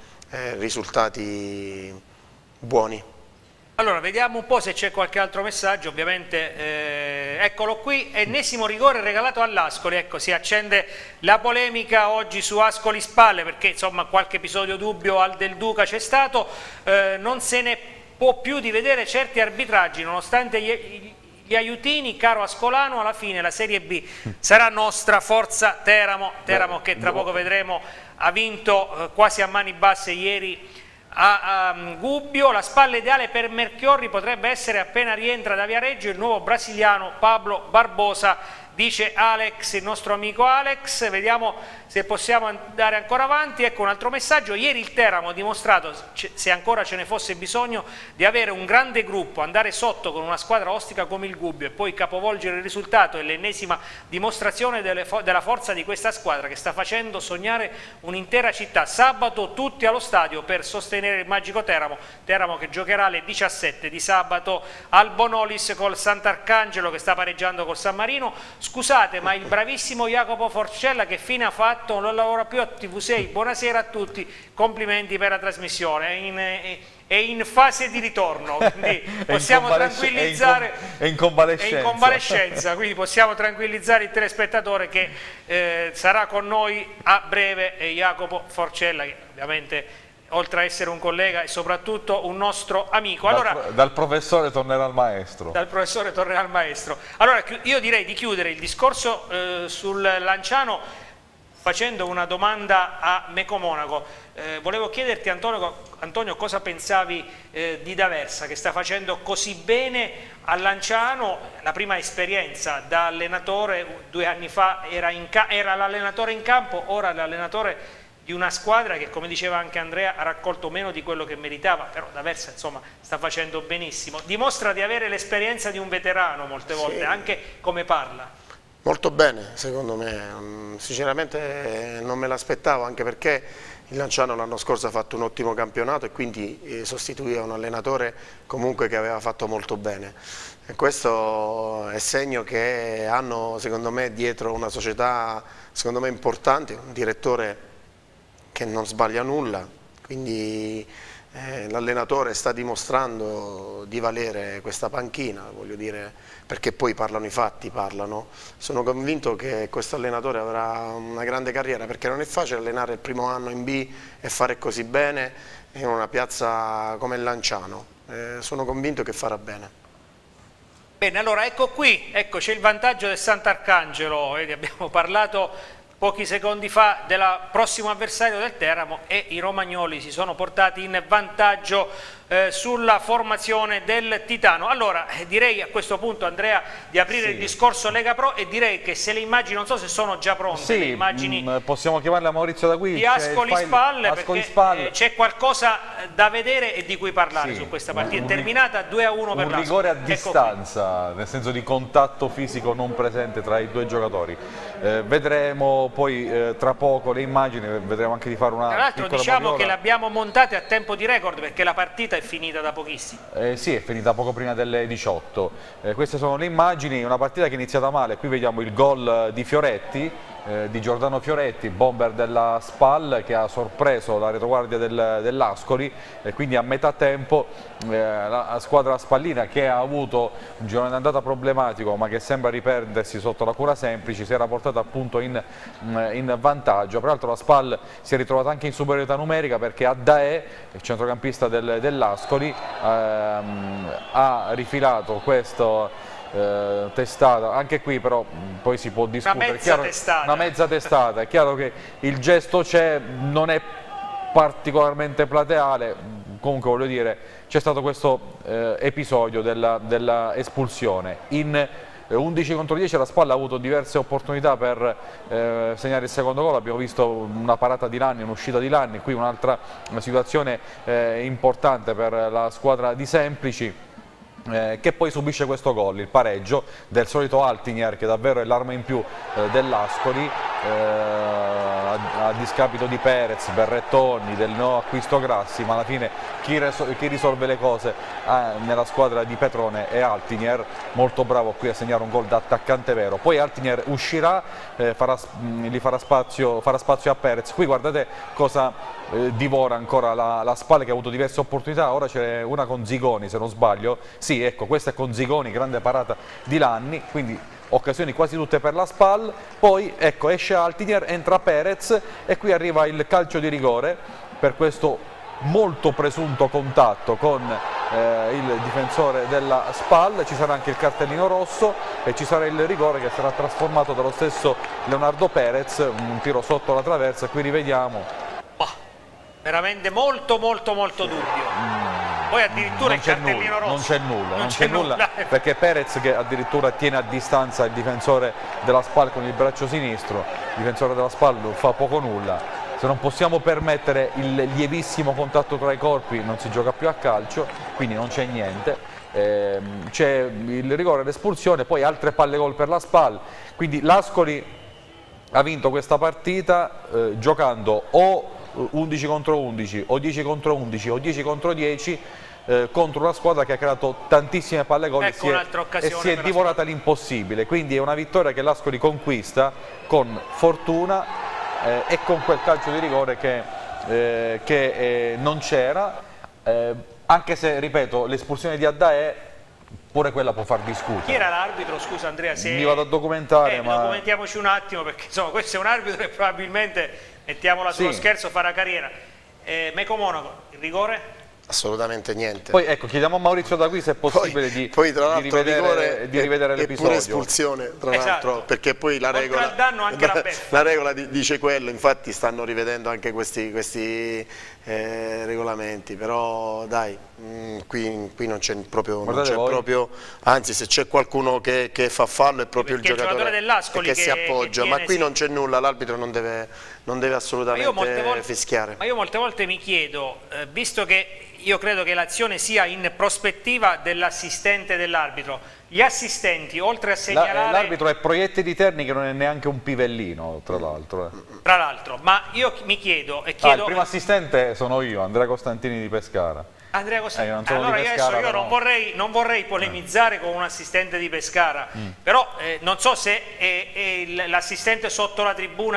Speaker 2: risultati buoni.
Speaker 1: Allora, vediamo un po' se c'è qualche altro messaggio, ovviamente, eccolo qui, ennesimo rigore regalato all'Ascoli, ecco, si accende la polemica oggi su Ascoli Spalle, perché insomma qualche episodio dubbio al Del Duca c'è stato, non se ne può più di vedere certi arbitraggi, nonostante gli aiutini, caro Ascolano, alla fine la Serie B sarà nostra, forza Teramo, che tra poco vedremo, ha vinto quasi a mani basse ieri a Gubbio. La spalla ideale per Melchiorri potrebbe essere, appena rientra da Viareggio, il nuovo brasiliano Pablo Barbosa, dice Alex, il nostro amico Alex. Vediamo se possiamo andare ancora avanti. Ecco un altro messaggio: ieri il Teramo ha dimostrato, se ancora ce ne fosse bisogno, di avere un grande gruppo. Andare sotto con una squadra ostica come il Gubbio e poi capovolgere il risultato è l'ennesima dimostrazione della forza di questa squadra, che sta facendo sognare un'intera città. Sabato tutti allo stadio per sostenere il magico Teramo che giocherà alle 17 di sabato al Bonolis col Sant'Arcangelo, che sta pareggiando col San Marino. Scusate, ma il bravissimo Jacopo Forcella che fine ha fatto? Non lavora più a TV6. Buonasera a tutti, complimenti per la trasmissione, è in fase di ritorno, quindi possiamo tranquillizzare,
Speaker 3: è in convalescenza,
Speaker 1: quindi possiamo tranquillizzare il telespettatore che sarà con noi a breve Jacopo Forcella, che ovviamente oltre a essere un collega è soprattutto un nostro amico. Allora,
Speaker 3: dal professore tornerà al maestro.
Speaker 1: Dal professore tornerà al maestro. Allora io direi di chiudere il discorso sul Lanciano facendo una domanda a Meco Monaco. Volevo chiederti Antonio cosa pensavi di D'Aversa, che sta facendo così bene a Lanciano, la prima esperienza da allenatore 2 anni fa era l'allenatore in campo, ora l'allenatore di una squadra che, come diceva anche Andrea, ha raccolto meno di quello che meritava, però D'Aversa insomma sta facendo benissimo, dimostra di avere l'esperienza di un veterano molte volte, sì, anche come parla.
Speaker 2: Molto bene, secondo me, sinceramente non me l'aspettavo, anche perché il Lanciano l'anno scorso ha fatto un ottimo campionato e quindi sostituiva un allenatore comunque che aveva fatto molto bene. E questo è segno che hanno, secondo me, dietro una società secondo me importante, un direttore che non sbaglia nulla, quindi l'allenatore sta dimostrando di valere questa panchina, voglio dire, perché poi parlano i fatti, Sono convinto che questo allenatore avrà una grande carriera, perché non è facile allenare il primo anno in B e fare così bene in una piazza come il Lanciano. Sono convinto che farà bene.
Speaker 1: Bene, allora ecco qui, ecco c'è il vantaggio del Sant'Arcangelo, abbiamo parlato pochi secondi fa del prossimo avversario del Teramo e i romagnoli si sono portati in vantaggio sulla formazione del Titano. Allora direi a questo punto, Andrea, di aprire il discorso Lega Pro e direi che se le immagini, non so se sono già pronte, le immagini
Speaker 3: possiamo chiamarla Maurizio da qui,
Speaker 1: di Ascoli Spalle, perché c'è qualcosa da vedere e di cui parlare su questa partita, terminata 2-1 per l'Ascoli.
Speaker 3: Un rigore a distanza, nel senso di contatto fisico non presente tra i due giocatori. Vedremo poi tra poco le immagini, vedremo anche di fare una piccola
Speaker 1: Tra l'altro diciamo che l'abbiamo montate a tempo di record perché la partita è finita da pochissimo.
Speaker 3: Sì, è finita poco prima delle 18. Queste sono le immagini, una partita che è iniziata male. Qui vediamo il gol di Fioretti, di Giordano Fioretti, bomber della SPAL, che ha sorpreso la retroguardia dell'Ascoli, e quindi a metà tempo la squadra spallina, che ha avuto un girone d'andata problematico ma che sembra riprendersi sotto la cura Semplici, si era portata appunto in vantaggio. Peraltro la SPAL si è ritrovata anche in superiorità numerica perché Addae, il centrocampista dell'Ascoli, ha rifilato questo testata, anche qui però poi si può discutere, una mezza testata, è chiaro che il gesto c'è, non è particolarmente plateale, comunque voglio dire c'è stato questo episodio della espulsione. In 11 contro 10 la SPAL ha avuto diverse opportunità per segnare il secondo gol, abbiamo visto una parata di Lanni, un'uscita di Lanni, qui un'altra situazione importante per la squadra di Semplici, che poi subisce questo gol, il pareggio del solito Altinier, che davvero è l'arma in più dell'Ascoli, a discapito di Perez, Berrettoni, del no acquisto Grassi, ma alla fine chi risolve le cose nella squadra di Petrone è Altinier, molto bravo qui a segnare un gol da attaccante vero. Poi Altinier uscirà, farà spazio a Perez. Qui guardate cosa divora ancora la SPAL, che ha avuto diverse opportunità. Ora c'è una con Zigoni, se non sbaglio, sì, ecco, questa è con Zigoni, grande parata di Lanni, quindi occasioni quasi tutte per la SPAL. Poi ecco, esce Altinier, entra Perez e qui arriva il calcio di rigore per questo molto presunto contatto con il difensore della SPAL. Ci sarà anche il cartellino rosso e ci sarà il rigore che sarà trasformato dallo stesso Leonardo Perez, un tiro sotto la traversa. Qui rivediamo
Speaker 1: veramente molto dubbio. Poi addirittura il cartellino rosso.
Speaker 3: Non c'è nulla perché Perez, che addirittura tiene a distanza il difensore della SPAL con il braccio sinistro, il difensore della SPAL fa poco nulla. Se non possiamo permettere il lievissimo contatto tra i corpi non si gioca più a calcio, quindi non c'è niente. C'è il rigore e l'espulsione, poi altre palle gol per la SPAL, quindi l'Ascoli ha vinto questa partita giocando o 11 contro 11 o 10 contro 11 o 10 contro 10 contro una squadra che ha creato tantissime palle gol,
Speaker 1: ecco,
Speaker 3: e si è divorata l'impossibile. Quindi è una vittoria che l'Ascoli conquista con fortuna e con quel calcio di rigore che non c'era, anche se, ripeto, l'espulsione di Addae pure quella può far discutere.
Speaker 1: Chi era l'arbitro? Scusa Andrea, se
Speaker 3: mi vado a documentare, ma
Speaker 1: documentiamoci un attimo, perché insomma questo è un arbitro che probabilmente, mettiamola sullo scherzo, farà carriera. Meco Monaco, il rigore?
Speaker 2: Assolutamente niente.
Speaker 3: Poi ecco, chiediamo a Maurizio D'Agui se è possibile
Speaker 2: poi, tra l'altro,
Speaker 3: di rivedere l'episodio.
Speaker 2: E pure espulsione, tra l'altro, perché poi la
Speaker 1: Oltre
Speaker 2: regola,
Speaker 1: al danno anche
Speaker 2: la regola dice quello, infatti stanno rivedendo anche questi regolamenti, però dai, qui non c'è proprio, anzi se c'è qualcuno che fa fallo è proprio il giocatore
Speaker 1: dell'Ascoli
Speaker 2: che si appoggia, ma qui non c'è nulla, l'arbitro non deve assolutamente fischiare.
Speaker 1: Ma io molte volte mi chiedo, visto che io credo che l'azione sia in prospettiva dell'assistente dell'arbitro, gli assistenti oltre a segnalare...
Speaker 3: L'arbitro è Proietti di Terni che non è neanche un pivellino, tra l'altro.
Speaker 1: Tra l'altro, ma io mi chiedo... il
Speaker 3: primo assistente sono io, Andrea Costantini di Pescara.
Speaker 1: Andrea Costantini,
Speaker 3: allora
Speaker 1: io non vorrei polemizzare con un assistente di Pescara, però non so se l'assistente sotto la tribuna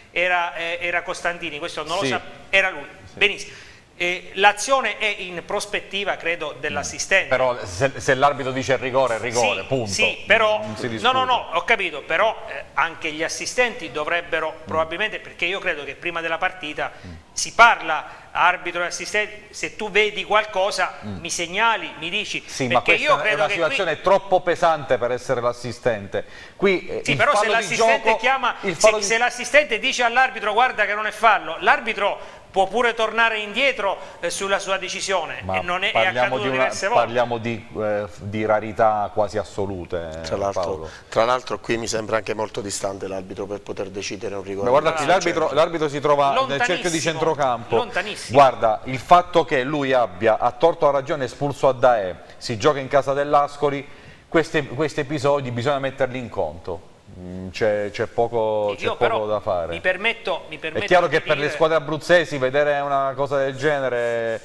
Speaker 1: era Costantini, questo non lo so, era lui, benissimo. L'azione è in prospettiva, credo, dell'assistente.
Speaker 3: Però se l'arbitro dice rigore, è rigore,
Speaker 1: sì,
Speaker 3: punto.
Speaker 1: Sì, però,
Speaker 3: no,
Speaker 1: ho capito, però anche gli assistenti dovrebbero probabilmente, perché io credo che prima della partita si parla arbitro e assistente, se tu vedi qualcosa mi segnali, mi dici,
Speaker 3: sì,
Speaker 1: perché
Speaker 3: ma questa è una situazione
Speaker 1: qui...
Speaker 3: troppo pesante per essere l'assistente. Qui
Speaker 1: sì, però se l'assistente se l'assistente dice all'arbitro guarda che non è fallo, l'arbitro può pure tornare indietro sulla sua decisione,
Speaker 3: ma
Speaker 1: e non è accaduto diverse volte.
Speaker 3: Parliamo di rarità quasi assolute.
Speaker 2: Tra l'altro qui mi sembra anche molto distante l'arbitro per poter decidere un rigore.
Speaker 3: Ma guarda, l'arbitro si trova nel cerchio di centrocampo.
Speaker 1: Lontanissimo.
Speaker 3: Guarda, il fatto che lui abbia a torto o a ragione espulso Addae, si gioca in casa dell'Ascoli, questi episodi bisogna metterli in conto. C'è poco da fare.
Speaker 1: Mi permetto
Speaker 3: è chiaro che per le squadre abruzzesi vedere una cosa del genere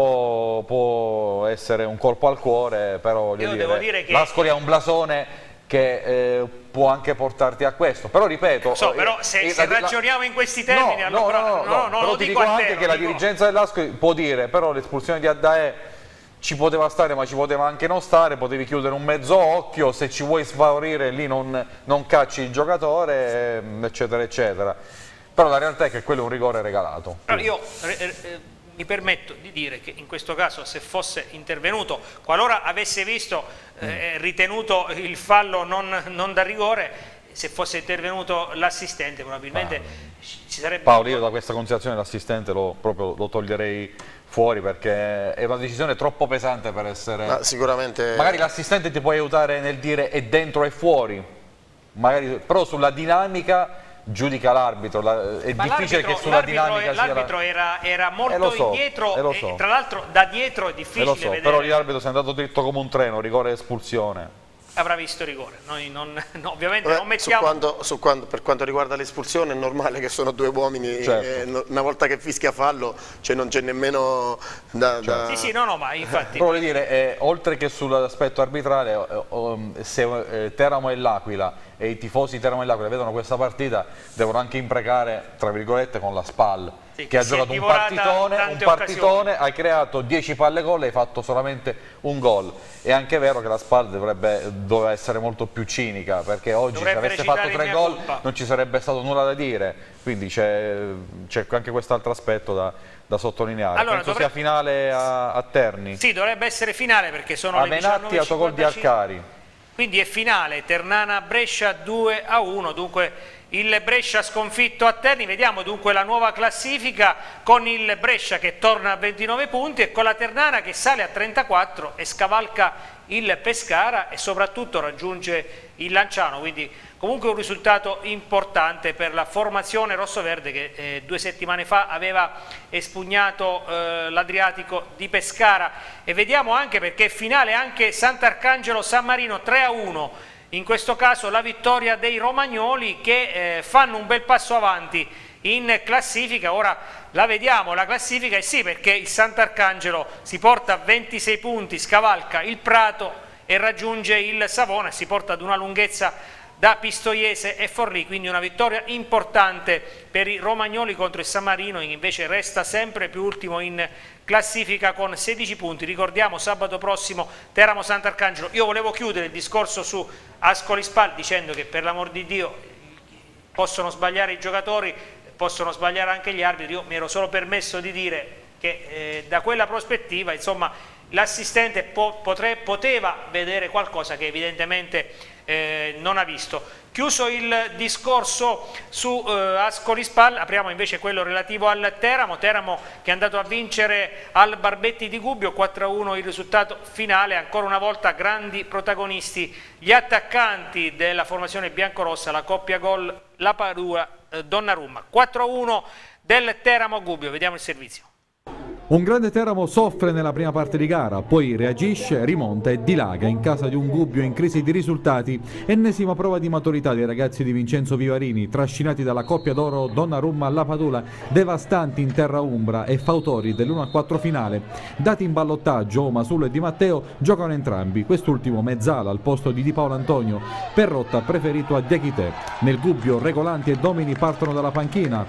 Speaker 3: può essere un colpo al cuore, però
Speaker 1: devo dire che
Speaker 3: l'Ascoli ha un blasone che può anche portarti a questo, però ripeto,
Speaker 1: però se ragioniamo in questi termini,
Speaker 3: però ti dico anche che la dirigenza dell'Ascoli può dire, però l'espulsione di Addae ci poteva stare, ma ci poteva anche non stare, potevi chiudere un mezzo occhio, se ci vuoi sfavorire lì non cacci il giocatore, eccetera eccetera, però la realtà è che quello è un rigore regalato.
Speaker 1: Però io mi permetto di dire che in questo caso, se fosse intervenuto, qualora avesse visto ritenuto il fallo non da rigore, se fosse intervenuto l'assistente probabilmente ci sarebbe...
Speaker 3: Paolo, io da questa considerazione l'assistente proprio lo toglierei fuori, perché è una decisione troppo pesante per essere...
Speaker 2: Ma sicuramente...
Speaker 3: Magari l'assistente ti può aiutare nel dire è dentro e fuori, magari, però sulla dinamica giudica l'arbitro, è difficile che sulla dinamica sia...
Speaker 1: L'arbitro era molto indietro, e tra l'altro da dietro è difficile vedere...
Speaker 3: Però l'arbitro si è andato dritto come un treno, rigore e espulsione.
Speaker 1: Avrà visto rigore, noi ovviamente non mettiamo...
Speaker 2: Per quanto riguarda l'espulsione è normale che sono due uomini, una volta che fischia fallo non c'è nemmeno da...
Speaker 1: Sì, no, ma infatti...
Speaker 3: Però voglio dire, oltre che sull'aspetto arbitrale, se Teramo e l'Aquila e i tifosi di Teramo e l'Aquila vedono questa partita, devono anche imprecare, tra virgolette, con la SPAL, che ha giocato un partitone, ha creato 10 palle gol e hai fatto solamente un gol. È anche vero che la SPAL doveva essere molto più cinica, perché oggi se avesse fatto 3 gol non ci sarebbe stato nulla da dire, quindi c'è anche quest'altro aspetto da sottolineare.
Speaker 1: Allora,
Speaker 3: penso sia finale a Terni.
Speaker 1: Sì, dovrebbe essere finale perché sono le 19:55.
Speaker 3: Menatti, autogol di Arcari.
Speaker 1: Quindi è finale, Ternana-Brescia 2-1, dunque il Brescia sconfitto a Terni. Vediamo dunque la nuova classifica con il Brescia che torna a 29 punti e con la Ternana che sale a 34 e scavalca il Pescara e soprattutto raggiunge il Lanciano, quindi comunque un risultato importante per la formazione rossoverde che 2 settimane fa aveva espugnato l'Adriatico di Pescara. E vediamo anche, perché è finale anche Sant'Arcangelo-San Marino 3-1, in questo caso la vittoria dei romagnoli che fanno un bel passo avanti in classifica. Ora la vediamo la classifica, e sì, perché il Sant'Arcangelo si porta a 26 punti, scavalca il Prato e raggiunge il Savona e si porta ad una lunghezza da Pistoiese e Forlì, quindi una vittoria importante per i romagnoli contro il San Marino, che invece resta sempre più ultimo in classifica con 16 punti. Ricordiamo sabato prossimo Teramo Sant'Arcangelo. Io volevo chiudere il discorso su Ascoli Spal dicendo che, per l'amor di Dio, possono sbagliare i giocatori, possono sbagliare anche gli arbitri. Io mi ero solo permesso di dire che da quella prospettiva, insomma, l'assistente poteva vedere qualcosa che evidentemente non ha visto. Chiuso il discorso su Ascoli Spal, apriamo invece quello relativo al Teramo che è andato a vincere al Barbetti di Gubbio, 4-1 il risultato finale. Ancora una volta grandi protagonisti gli attaccanti della formazione biancorossa, la coppia gol La Padula Donnarumma. 4-1 del Teramo Gubbio, vediamo il servizio.
Speaker 7: Un grande Teramo soffre nella prima parte di gara, poi reagisce, rimonta e dilaga in casa di un Gubbio in crisi di risultati. Ennesima prova di maturità dei ragazzi di Vincenzo Vivarini, trascinati dalla coppia d'oro Donnarumma La Padula, devastanti in terra umbra e fautori dell'1-4 finale. Dati in ballottaggio, Masullo e Di Matteo giocano entrambi, quest'ultimo mezzala al posto di Di Paolo Antonio, Perrotta preferito a Diachité. Nel Gubbio Regolanti e Domini partono dalla panchina,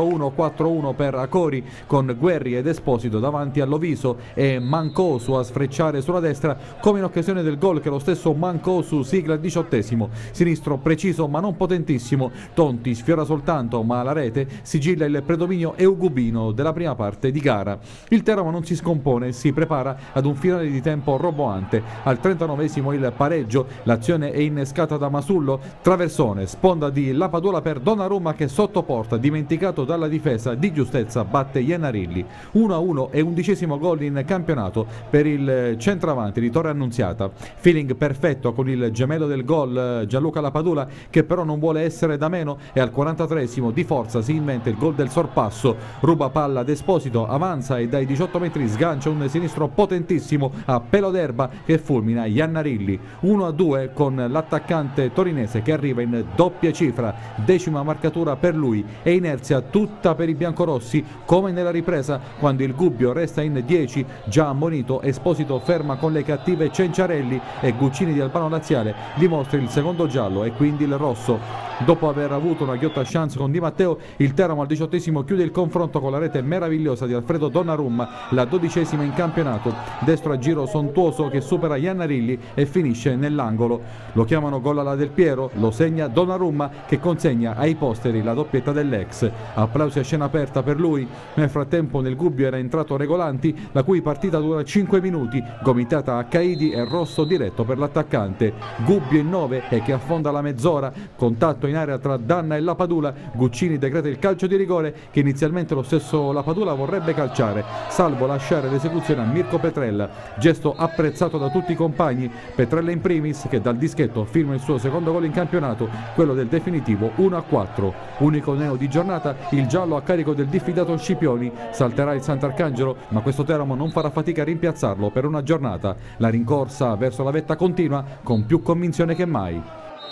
Speaker 7: 4-1 per Acori, con Guerri ed Esposito davanti all'Oviso e Mancosu a sfrecciare sulla destra, come in occasione del gol che lo stesso Mancosu sigla al 18°, sinistro preciso ma non potentissimo. Tonti sfiora soltanto, ma la rete sigilla il predominio eugubino della prima parte di gara. Il Teramo non si scompone, si prepara ad un finale di tempo roboante. Al 39° il pareggio, l'azione è innescata da Masullo, traversone, sponda di La Padula per Donnarumma che sotto porta, dimenticato dalla difesa, di giustezza batte Iannarilli. 1-1 e 11° gol in campionato per il centravanti di Torre Annunziata. Feeling perfetto con il gemello del gol Gianluca La Padula, che però non vuole essere da meno, e al 43° di forza si inventa il gol del sorpasso, ruba palla ad Esposito, avanza e dai 18 metri sgancia un sinistro potentissimo a pelo d'erba che fulmina Iannarilli. 1-2 con l'attaccante torinese che arriva in doppia cifra, 10ª marcatura per lui e inerzia tutta per i biancorossi come nella ripresa quando il Gubbio resta in 10, già ammonito. Esposito ferma con le cattive Cenciarelli e Guccini di Albano Laziale gli mostra il secondo giallo e quindi il rosso. Dopo aver avuto una ghiotta chance con Di Matteo, il Teramo al 18° chiude il confronto con la rete meravigliosa di Alfredo Donnarumma, la 12ª in campionato, destro a giro sontuoso che supera Iannarilli e finisce nell'angolo. Lo chiamano gol alla Del Piero, lo segna Donnarumma che consegna ai posteri la doppietta dell'ex. Applausi a scena aperta per lui. Nel frattempo nel Gubbio era entrato Regolanti, la cui partita dura 5 minuti, gomitata a Caidi e rosso diretto per l'attaccante. Gubbio in 9 e che affonda la mezz'ora, contatto in area tra Danna e La Padula. Guccini decreta il calcio di rigore che inizialmente lo stesso La Padula vorrebbe calciare, salvo lasciare l'esecuzione a Mirko Petrella, gesto apprezzato da tutti i compagni. Petrella in primis, che dal dischetto firma il suo secondo gol in campionato, quello del definitivo 1-4. Unico neo di giornata, il giallo a carico del diffidato Scipioni. Salterà il Sant'Arcangelo, ma questo Teramo non farà fatica a rimpiazzarlo per una giornata. La rincorsa verso la vetta continua con più convinzione che mai.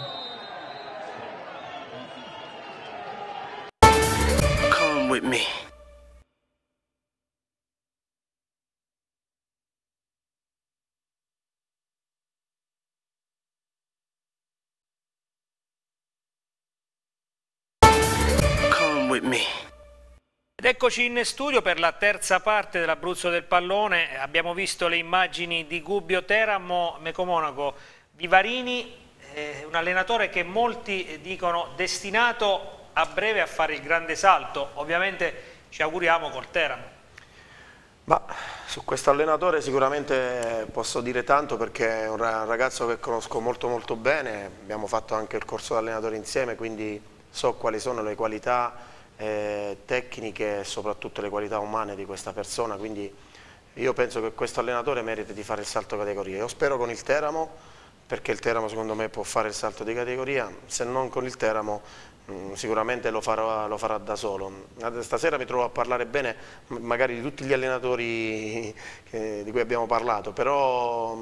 Speaker 5: Come with me. Come with me.
Speaker 1: Ed eccoci in studio per la terza parte dell'Abruzzo del pallone. Abbiamo visto le immagini di Gubbio Teramo, Meco Monaco. Vivarini, un allenatore che molti dicono destinato a breve a fare il grande salto. Ovviamente ci auguriamo col Teramo.
Speaker 2: Ma su questo allenatore sicuramente posso dire tanto perché è un ragazzo che conosco molto bene, abbiamo fatto anche il corso da allenatore insieme, quindi so quali sono le qualità tecniche e soprattutto le qualità umane di questa persona, quindi io penso che questo allenatore meriti di fare il salto categoria. Io spero con il Teramo, perché il Teramo secondo me può fare il salto di categoria, se non con il Teramo sicuramente lo farà da solo. Stasera mi trovo a parlare bene magari di tutti gli allenatori di cui abbiamo parlato, però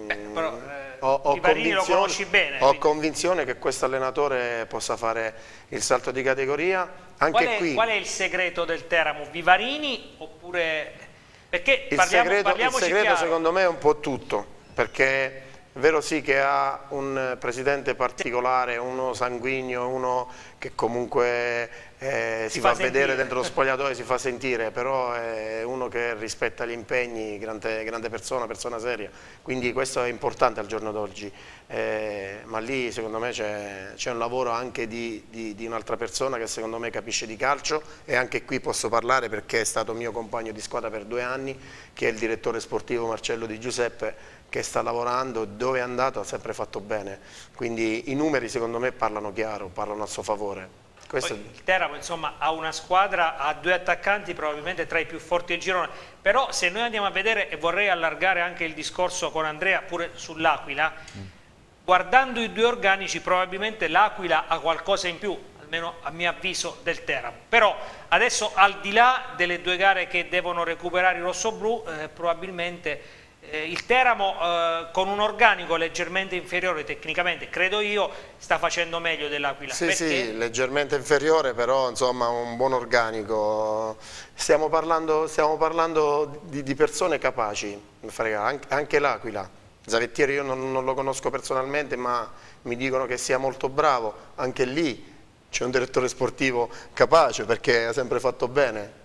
Speaker 2: ho convinzione che questo allenatore possa fare il salto di categoria. Anche
Speaker 1: qual è il segreto del Teramo? Vivarini oppure... Perché
Speaker 2: il segreto secondo me è un po' tutto, perché È vero sì che ha un presidente particolare, uno sanguigno, uno che comunque si fa vedere dentro lo spogliatoio, si fa sentire, però è uno che rispetta gli impegni, grande persona seria, quindi questo è importante al giorno d'oggi, ma lì secondo me c'è un lavoro anche di un'altra persona che secondo me capisce di calcio, e anche qui posso parlare perché è stato mio compagno di squadra per 2 anni, che è il direttore sportivo Marcello Di Giuseppe, che sta lavorando, dove è andato ha sempre fatto bene, quindi i numeri secondo me parlano chiaro, parlano a suo favore.
Speaker 1: Il Teramo insomma ha una squadra, ha 2 attaccanti probabilmente tra i più forti del girone, però se noi andiamo a vedere, e vorrei allargare anche il discorso con Andrea pure sull'Aquila, guardando i 2 organici probabilmente l'Aquila ha qualcosa in più, almeno a mio avviso, del Teramo. Però adesso, al di là delle 2 gare che devono recuperare i rossoblù, probabilmente il Teramo con un organico leggermente inferiore tecnicamente, credo io, sta facendo meglio dell'Aquila.
Speaker 2: Sì,
Speaker 1: perché?
Speaker 2: sì, leggermente inferiore, però insomma un buon organico. Stiamo parlando di persone capaci, anche l'Aquila. Zavettieri io non lo conosco personalmente, ma mi dicono che sia molto bravo, anche lì c'è un direttore sportivo capace perché ha sempre fatto bene.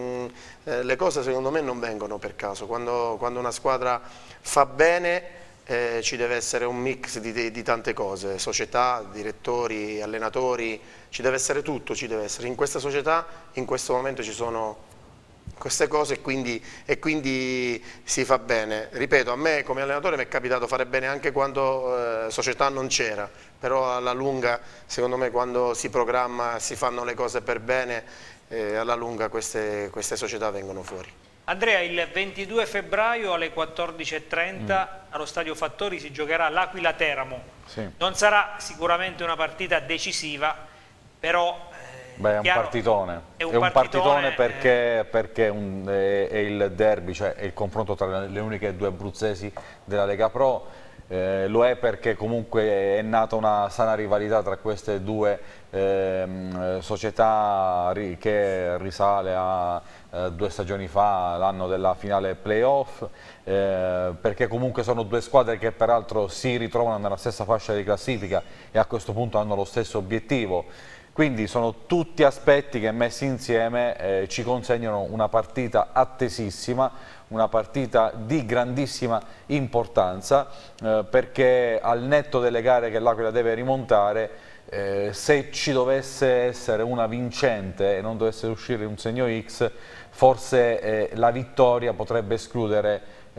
Speaker 2: Le cose secondo me non vengono per caso, quando una squadra fa bene ci deve essere un mix di tante cose, società, direttori, allenatori, ci deve essere tutto, in questa società in questo momento ci sono queste cose e quindi si fa bene. Ripeto, a me come allenatore mi è capitato fare bene anche quando società non c'era, però alla lunga secondo me quando si programma, si fanno le cose per bene, alla lunga queste società vengono fuori.
Speaker 1: Andrea, il 22 febbraio alle 14:30 allo Stadio Fattori si giocherà l'Aquila Teramo.
Speaker 3: Sì.
Speaker 1: Non sarà sicuramente una partita decisiva, però
Speaker 3: beh, è un partitone perché è il derby, cioè è il confronto tra le uniche 2 abruzzesi della Lega Pro. Lo è perché comunque è nata una sana rivalità tra queste 2 società che risale a 2 stagioni fa, l'anno della finale playoff, perché comunque sono 2 squadre che peraltro si ritrovano nella stessa fascia di classifica e a questo punto hanno lo stesso obiettivo. Quindi sono tutti aspetti che messi insieme ci consegnano una partita attesissima, una partita di grandissima importanza, perché al netto delle gare che l'Aquila deve rimontare, se ci dovesse essere una vincente e non dovesse uscire un segno X, forse la vittoria potrebbe escludere,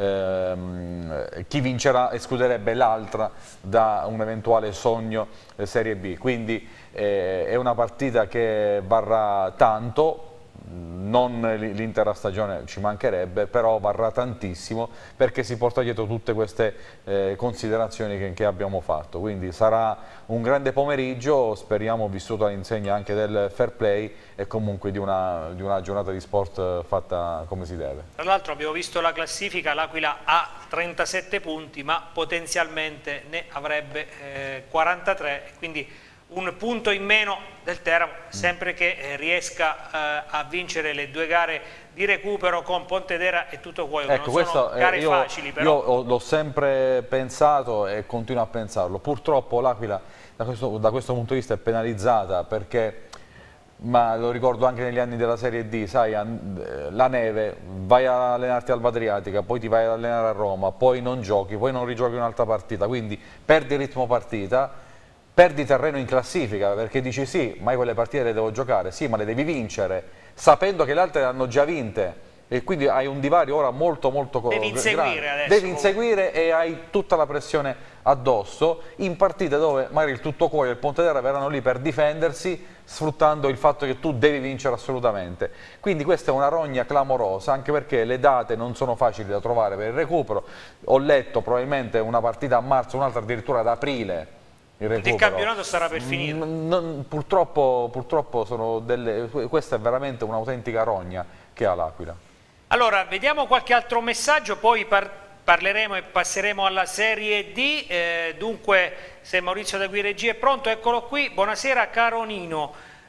Speaker 3: chi vincerà escluderebbe l'altra da un eventuale sogno Serie B. Quindi è una partita che varrà tanto, non l'intera stagione, ci mancherebbe, però varrà tantissimo perché si porta dietro tutte queste considerazioni che abbiamo fatto. Quindi sarà un grande pomeriggio, speriamo vissuto all'insegna anche del fair play e comunque di una giornata di sport fatta come si deve.
Speaker 1: Tra l'altro abbiamo visto la classifica, l'Aquila ha 37 punti ma potenzialmente ne avrebbe 43, quindi un punto in meno del Teramo, sempre che riesca a vincere le 2 gare di recupero con Pontedera e Tuttocuoio.
Speaker 3: Ecco,
Speaker 1: non sono gare facili, però.
Speaker 3: Io l'ho sempre pensato e continuo a pensarlo. Purtroppo l'Aquila da questo punto di vista è penalizzata perché, ma lo ricordo anche negli anni della Serie D, sai, la neve, vai a allenarti al Adriatica, poi ti vai ad allenare a Roma, poi non giochi, poi non rigiochi un'altra partita, quindi perdi il ritmo partita, perdi terreno in classifica perché dici sì, ma io quelle partite le devo giocare, sì, ma le devi vincere, sapendo che le altre le hanno già vinte e quindi hai un divario ora molto
Speaker 1: devi inseguire adesso.
Speaker 3: Devi inseguire e hai tutta la pressione addosso in partite dove magari il Tuttocuoio e il Pontedera verranno lì per difendersi sfruttando il fatto che tu devi vincere assolutamente. Quindi questa è una rogna clamorosa, anche perché le date non sono facili da trovare per il recupero. Ho letto probabilmente una partita a marzo, un'altra addirittura ad aprile.
Speaker 1: Il campionato starà per finire.
Speaker 3: Purtroppo questa è veramente un'autentica rogna che ha l'Aquila.
Speaker 1: Allora, vediamo qualche altro messaggio, poi parleremo e passeremo alla Serie D. Dunque, se Maurizio da Guiregia è pronto, eccolo qui. Buonasera caro Nino.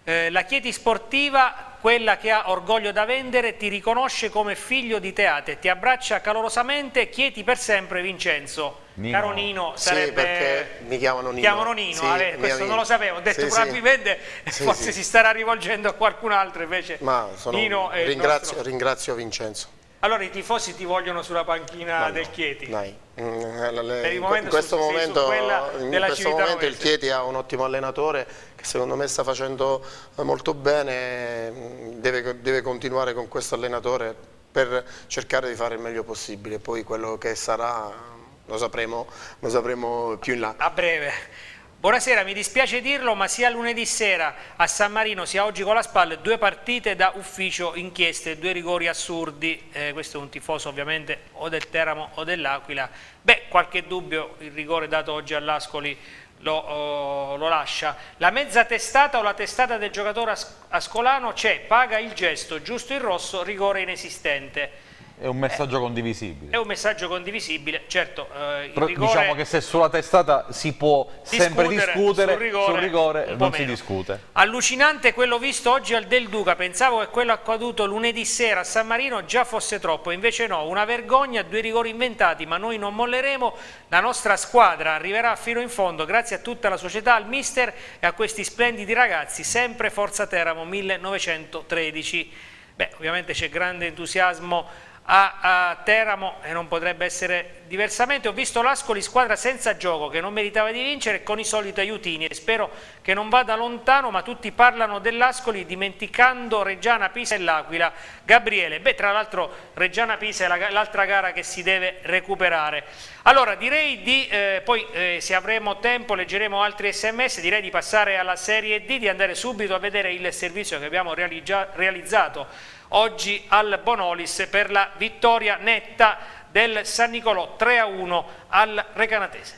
Speaker 1: La Chieti Sportiva, quella che ha orgoglio da vendere, ti riconosce come figlio di Teate, ti abbraccia calorosamente, Chieti per sempre Vincenzo.
Speaker 3: Nino.
Speaker 1: Caro Nino, sarebbe...
Speaker 2: Sì, perché mi chiamano Nino.
Speaker 1: Chiamano Nino,
Speaker 2: Sì,
Speaker 1: questo non lo sapevo, ho detto
Speaker 2: sì,
Speaker 1: mi vende,
Speaker 2: sì,
Speaker 1: forse
Speaker 2: sì.
Speaker 1: si starà rivolgendo a qualcun altro, invece
Speaker 2: Ma
Speaker 1: Nino è il nostro...
Speaker 2: ringrazio Vincenzo.
Speaker 1: Allora i tifosi ti vogliono sulla panchina del Chieti?
Speaker 2: Dai.
Speaker 1: In
Speaker 2: questo momento
Speaker 1: Civitanova.
Speaker 2: il Chieti ha un ottimo allenatore che secondo me sta facendo molto bene, deve continuare con questo allenatore per cercare di fare il meglio possibile, poi quello che sarà lo sapremo più in là.
Speaker 1: A breve. Buonasera, mi dispiace dirlo, ma sia lunedì sera a San Marino sia oggi con la SPAL 2 partite da ufficio inchieste, 2 rigori assurdi. Questo è un tifoso ovviamente o del Teramo o dell'Aquila. Beh, qualche dubbio il rigore dato oggi all'Ascoli lo lascia. La mezza testata o la testata del giocatore ascolano c'è, paga il gesto, giusto il rosso, rigore inesistente.
Speaker 3: È un messaggio condivisibile.
Speaker 1: È un messaggio condivisibile, certo. Il rigore...
Speaker 3: Diciamo che se sulla testata si può sempre discutere, sul rigore non si discute.
Speaker 1: Allucinante quello visto oggi al Del Duca, pensavo che quello accaduto lunedì sera a San Marino già fosse troppo, invece no, una vergogna, 2 rigori inventati, ma noi non molleremo, la nostra squadra arriverà fino in fondo, grazie a tutta la società, al mister e a questi splendidi ragazzi, sempre Forza Teramo 1913. Beh, ovviamente c'è grande entusiasmo a Teramo e non potrebbe essere diversamente. Ho visto l'Ascoli squadra senza gioco che non meritava di vincere con i soliti aiutini e spero che non vada lontano, ma tutti parlano dell'Ascoli dimenticando Reggiana, Pisa e l'Aquila. Gabriele, beh, tra l'altro Reggiana Pisa è l'altra gara che si deve recuperare. Allora direi di poi se avremo tempo leggeremo altri sms, direi di passare alla Serie D, di andare subito a vedere il servizio che abbiamo realizzato oggi al Bonolis per la vittoria netta del San Nicolò 3-1 al Recanatese.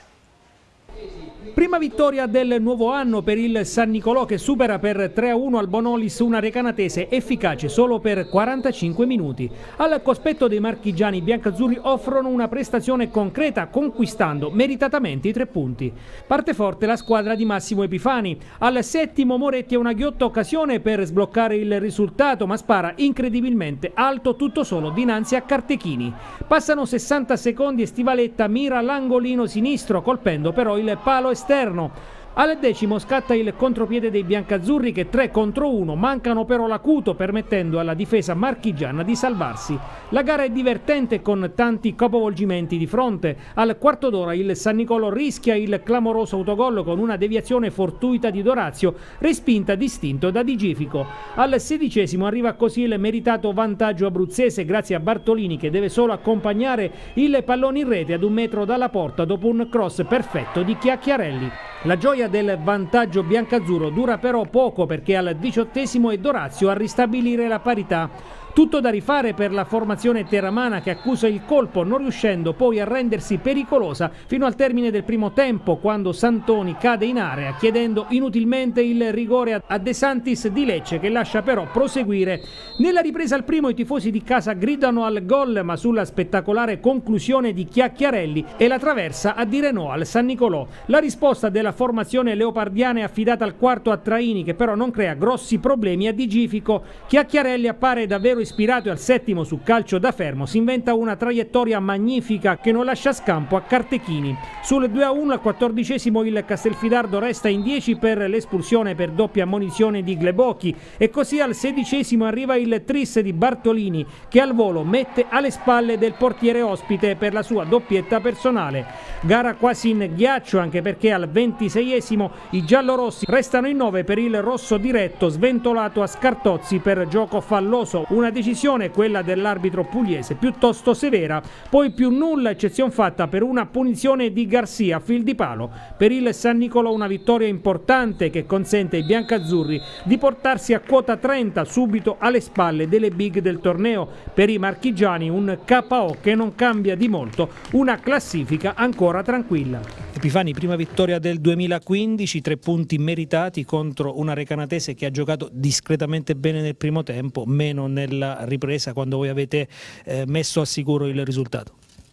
Speaker 8: Prima vittoria del nuovo anno per il San Nicolò che supera per 3-1 al Bonolis una Recanatese efficace solo per 45 minuti. Al cospetto dei marchigiani, i biancazzurri offrono una prestazione concreta conquistando meritatamente i 3 punti. Parte forte la squadra di Massimo Epifani. Al 7° Moretti ha una ghiotta occasione per sbloccare il risultato, ma spara incredibilmente alto tutto solo dinanzi a Cartechini. Passano 60 secondi e Stivaletta mira l'angolino sinistro colpendo però il palo esterno. Al 10° scatta il contropiede dei biancazzurri che 3 contro 1 mancano però l'acuto permettendo alla difesa marchigiana di salvarsi. La gara è divertente con tanti capovolgimenti di fronte. Al quarto d'ora il San Nicolò rischia il clamoroso autogol con una deviazione fortuita di Dorazio respinta distinto da Di Gifico. Al 16° arriva così il meritato vantaggio abruzzese grazie a Bartolini che deve solo accompagnare il pallone in rete ad 1 metro dalla porta dopo un cross perfetto di Chiacchiarelli. La gioia del vantaggio biancazzurro dura però poco perché al 18° è Dorazio a ristabilire la parità. Tutto da rifare per la formazione teramana che accusa il colpo non riuscendo poi a rendersi pericolosa fino al termine del primo tempo quando Santoni cade in area chiedendo inutilmente il rigore a De Santis di Lecce che lascia però proseguire. Nella ripresa al primo i tifosi di casa gridano al gol ma sulla spettacolare conclusione di Chiacchiarelli è la traversa a dire no al San Nicolò. La risposta della formazione leopardiana è affidata al quarto a Traini che però non crea grossi problemi a Di Gifico. Chiacchiarelli appare davvero ispirato e al 7° su calcio da fermo si inventa una traiettoria magnifica che non lascia scampo a Cartechini. Sul 2-1 al 14° il Castelfidardo resta in 10 per l'espulsione per doppia ammonizione di Glebocchi e così al 16° arriva il tris di Bartolini che al volo mette alle spalle del portiere ospite per la sua doppietta personale. Gara quasi in ghiaccio anche perché al 26° i giallorossi restano in 9 per il rosso diretto sventolato a Scartozzi per gioco falloso, una decisione, quella dell'arbitro pugliese, piuttosto severa, poi più nulla eccezion fatta per una punizione di Garcia a fil di palo. Per il San Nicolò una vittoria importante che consente ai biancazzurri di portarsi a quota 30 subito alle spalle delle big del torneo. Per i marchigiani un KO che non cambia di molto, una classifica ancora tranquilla. Epifani, prima vittoria del 2015, 3 punti meritati contro una Recanatese che ha giocato discretamente bene nel primo tempo, meno nella ripresa quando voi avete messo al sicuro il risultato.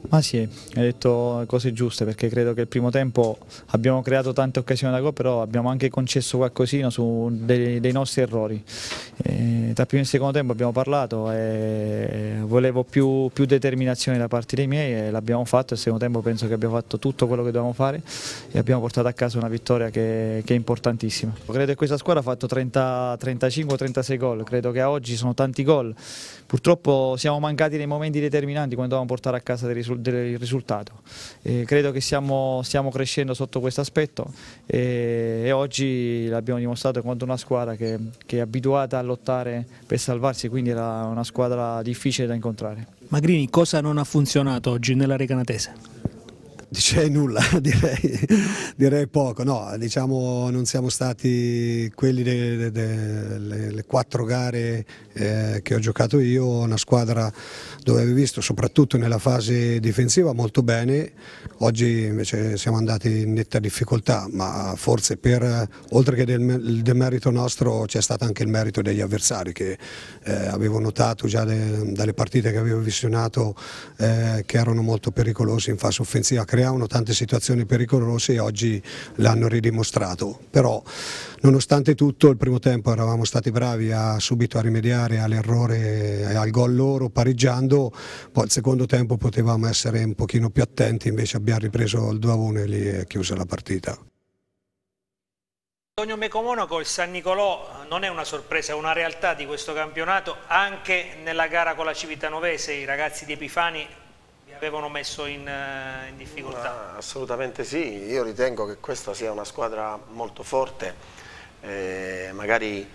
Speaker 9: Ma sì, hai detto cose giuste, perché credo che il primo tempo abbiamo creato tante occasioni da gol, però abbiamo anche concesso qualcosina su dei nostri errori. Tra primo e secondo tempo abbiamo parlato e volevo più determinazione da parte dei miei e l'abbiamo fatto. Il secondo tempo penso che abbiamo fatto tutto quello che dovevamo fare e abbiamo portato a casa una vittoria che è importantissima. Credo che questa squadra ha fatto 35-36 gol, credo che a oggi sono tanti gol. Purtroppo siamo mancati nei momenti determinanti quando dovevamo portare a casa del risultato. Credo che stiamo crescendo sotto questo aspetto e oggi l'abbiamo dimostrato contro una squadra che è abituata a lottare per salvarsi, quindi era una squadra difficile da incontrare.
Speaker 8: Magrini, cosa non ha funzionato oggi nella recanatese?
Speaker 10: Direi nulla, direi poco, no, diciamo non siamo stati quelli delle 4 gare che ho giocato io, una squadra dove avevo visto soprattutto nella fase difensiva molto bene, oggi invece siamo andati in netta difficoltà, ma forse oltre che del merito nostro c'è stato anche il merito degli avversari che avevo notato già dalle partite che avevo visionato che erano molto pericolosi in fase offensiva, creavano tante situazioni pericolose e oggi l'hanno ridimostrato, però nonostante tutto il primo tempo eravamo stati bravi subito a rimediare all'errore e al gol loro pareggiando, poi il secondo tempo potevamo essere un pochino più attenti, invece abbiamo ripreso il 2-1 e lì è chiusa la partita.
Speaker 1: Antonio Mecomonaco, il San Nicolò non è una sorpresa, è una realtà di questo campionato. Anche nella gara con la Civitanovese i ragazzi di Epifani vi avevano messo in difficoltà.
Speaker 2: Assolutamente sì, io ritengo che questa sia una squadra molto forte, magari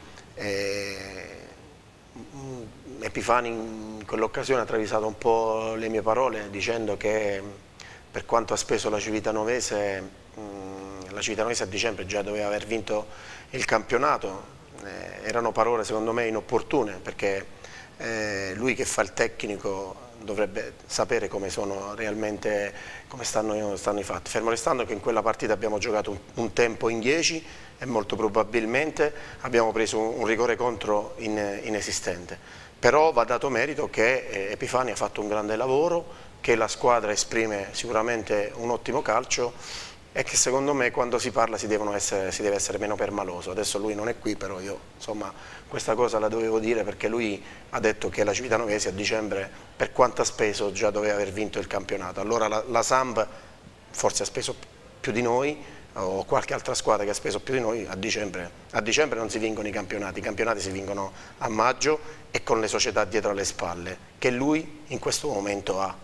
Speaker 2: Epifani in quell'occasione ha travisato un po' le mie parole dicendo che per quanto ha speso la Civitanovese a dicembre già doveva aver vinto il campionato, erano parole secondo me inopportune perché lui che fa il tecnico dovrebbe sapere come sono realmente, come stanno i fatti, fermo restando che in quella partita abbiamo giocato un tempo in 10 e molto probabilmente abbiamo preso un rigore contro inesistente, però va dato merito che Epifani ha fatto un grande lavoro, che la squadra esprime sicuramente un ottimo calcio e che secondo me quando si parla si deve essere meno permaloso. Adesso lui non è qui, però io insomma questa cosa la dovevo dire perché lui ha detto che la Civitanovese a dicembre per quanto ha speso già doveva aver vinto il campionato. Allora la Samp forse ha speso più di noi o qualche altra squadra che ha speso più di noi, a dicembre non si vincono i campionati si vincono a maggio e con le società dietro alle spalle che lui in questo momento ha.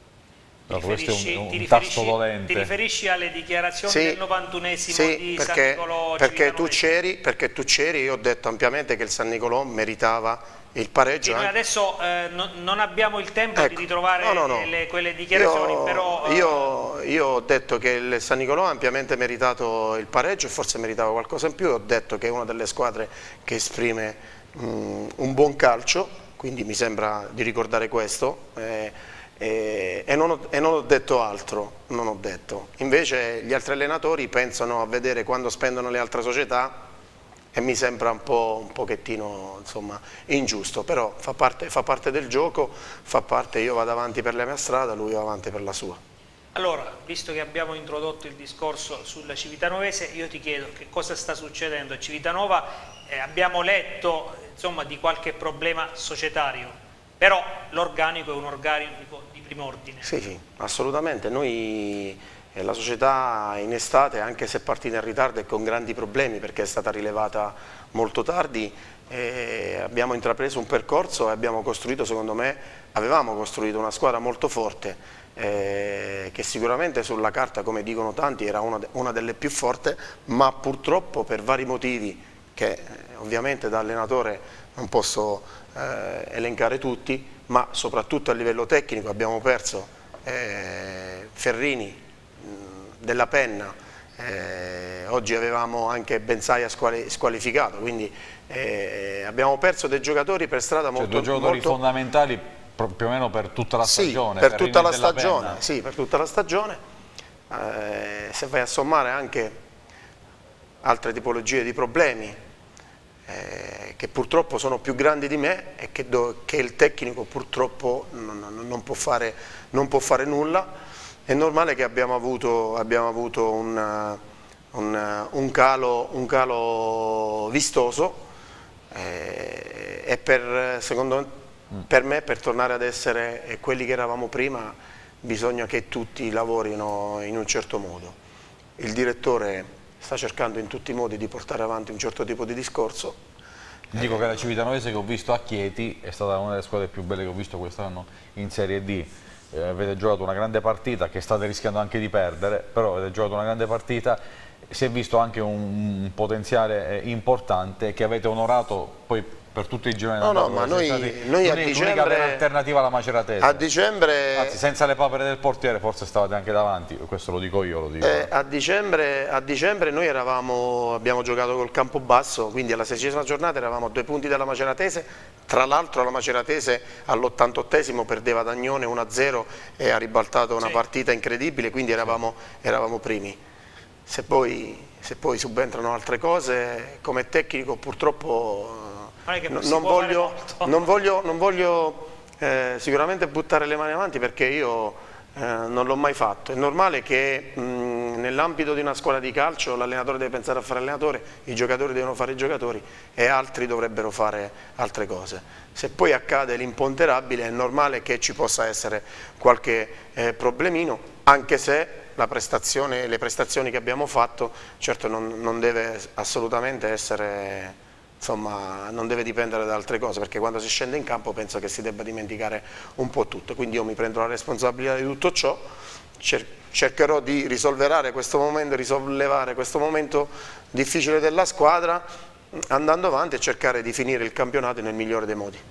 Speaker 1: Ti riferisci alle dichiarazioni del 91esimo di San Nicolò?
Speaker 2: Perché tu c'eri, io ho detto ampiamente che il San Nicolò meritava il pareggio.
Speaker 1: Noi adesso non abbiamo il tempo di ritrovare quelle dichiarazioni,
Speaker 2: io ho detto che il San Nicolò ha ampiamente meritato il pareggio e forse meritava qualcosa in più, ho detto che è una delle squadre che esprime un buon calcio, quindi mi sembra di ricordare questo. E non ho detto altro, non ho detto. Invece gli altri allenatori pensano a vedere quando spendono le altre società e mi sembra un pochettino insomma, ingiusto, però fa parte del gioco, fa parte, io vado avanti per la mia strada, lui va avanti per la sua.
Speaker 1: Allora, visto che abbiamo introdotto il discorso sulla Civitanovese, io ti chiedo che cosa sta succedendo a Civitanova. Abbiamo letto insomma, di qualche problema societario, però l'organico è un organico di primo ordine.
Speaker 2: Sì, assolutamente. Noi, la società in estate, anche se è partita in ritardo e con grandi problemi perché è stata rilevata molto tardi, abbiamo intrapreso un percorso e abbiamo costruito, secondo me, avevamo costruito una squadra molto forte che sicuramente sulla carta, come dicono tanti, era una delle più forti, ma purtroppo per vari motivi che ovviamente da allenatore non posso elencare tutti, ma soprattutto a livello tecnico abbiamo perso Ferrini, Della Penna, oggi avevamo anche Bensaia squalificato, quindi abbiamo perso dei giocatori per strada
Speaker 3: due giocatori fondamentali più o meno per tutta la stagione.
Speaker 2: Per tutta la stagione, sì, per tutta la stagione. Se vai a sommare anche altre tipologie di problemi che purtroppo sono più grandi di me e che il tecnico purtroppo non può fare nulla. È normale che abbiamo avuto un calo vistoso e per me, per tornare ad essere quelli che eravamo prima, bisogna che tutti lavorino in un certo modo. Il direttore sta cercando in tutti i modi di portare avanti un certo tipo di discorso.
Speaker 3: Dico che la Civitanovese, che ho visto a Chieti, è stata una delle squadre più belle che ho visto quest'anno in Serie D. Avete giocato una grande partita, che state rischiando anche di perdere, però avete giocato una grande partita, si è visto anche un potenziale importante che avete onorato poi per tutti i gironi.
Speaker 2: No, ma noi a dicembre,
Speaker 3: alternativa alla Maceratese.
Speaker 2: A dicembre,
Speaker 3: anzi, senza le papere del portiere forse stavate anche davanti, questo lo dico io, lo dico.
Speaker 2: A dicembre noi abbiamo giocato col Campobasso, quindi alla 16ª giornata eravamo a 2 punti dalla Maceratese. Tra l'altro la Maceratese all'88esimo perdeva da Agnone 1-0 e ha ribaltato una partita incredibile, quindi eravamo primi. Se poi subentrano altre cose, come tecnico purtroppo non voglio sicuramente buttare le mani avanti, perché io non l'ho mai fatto. È normale che nell'ambito di una scuola di calcio l'allenatore deve pensare a fare allenatore, i giocatori devono fare i giocatori e altri dovrebbero fare altre cose. Se poi accade l'imponderabile, è normale che ci possa essere qualche problemino, anche se le prestazioni che abbiamo fatto, certo non deve assolutamente essere, insomma, non deve dipendere da altre cose, perché quando si scende in campo penso che si debba dimenticare un po' tutto. Quindi io mi prendo la responsabilità di tutto ciò, cercherò di risollevare questo momento difficile della squadra, andando avanti e cercare di finire il campionato nel migliore dei modi.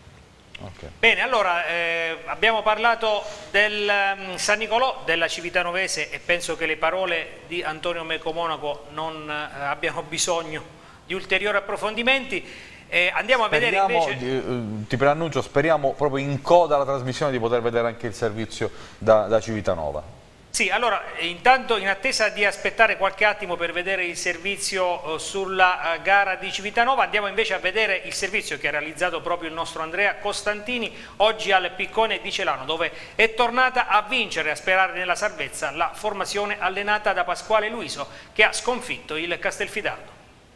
Speaker 1: Okay. Bene, allora abbiamo parlato del San Nicolò, della Civitanovese, e penso che le parole di Antonio Mecomonaco non abbiano bisogno di ulteriori approfondimenti. Andiamo a vedere invece...
Speaker 3: Ti preannuncio, speriamo proprio in coda alla trasmissione di poter vedere anche il servizio da Civitanova.
Speaker 1: Sì, allora intanto, in attesa di aspettare qualche attimo per vedere il servizio sulla gara di Civitanova, andiamo invece a vedere il servizio che ha realizzato proprio il nostro Andrea Costantini oggi al Piccone di Celano, dove è tornata a vincere, a sperare nella salvezza, la formazione allenata da Pasquale Luiso, che ha sconfitto il Castelfidardo.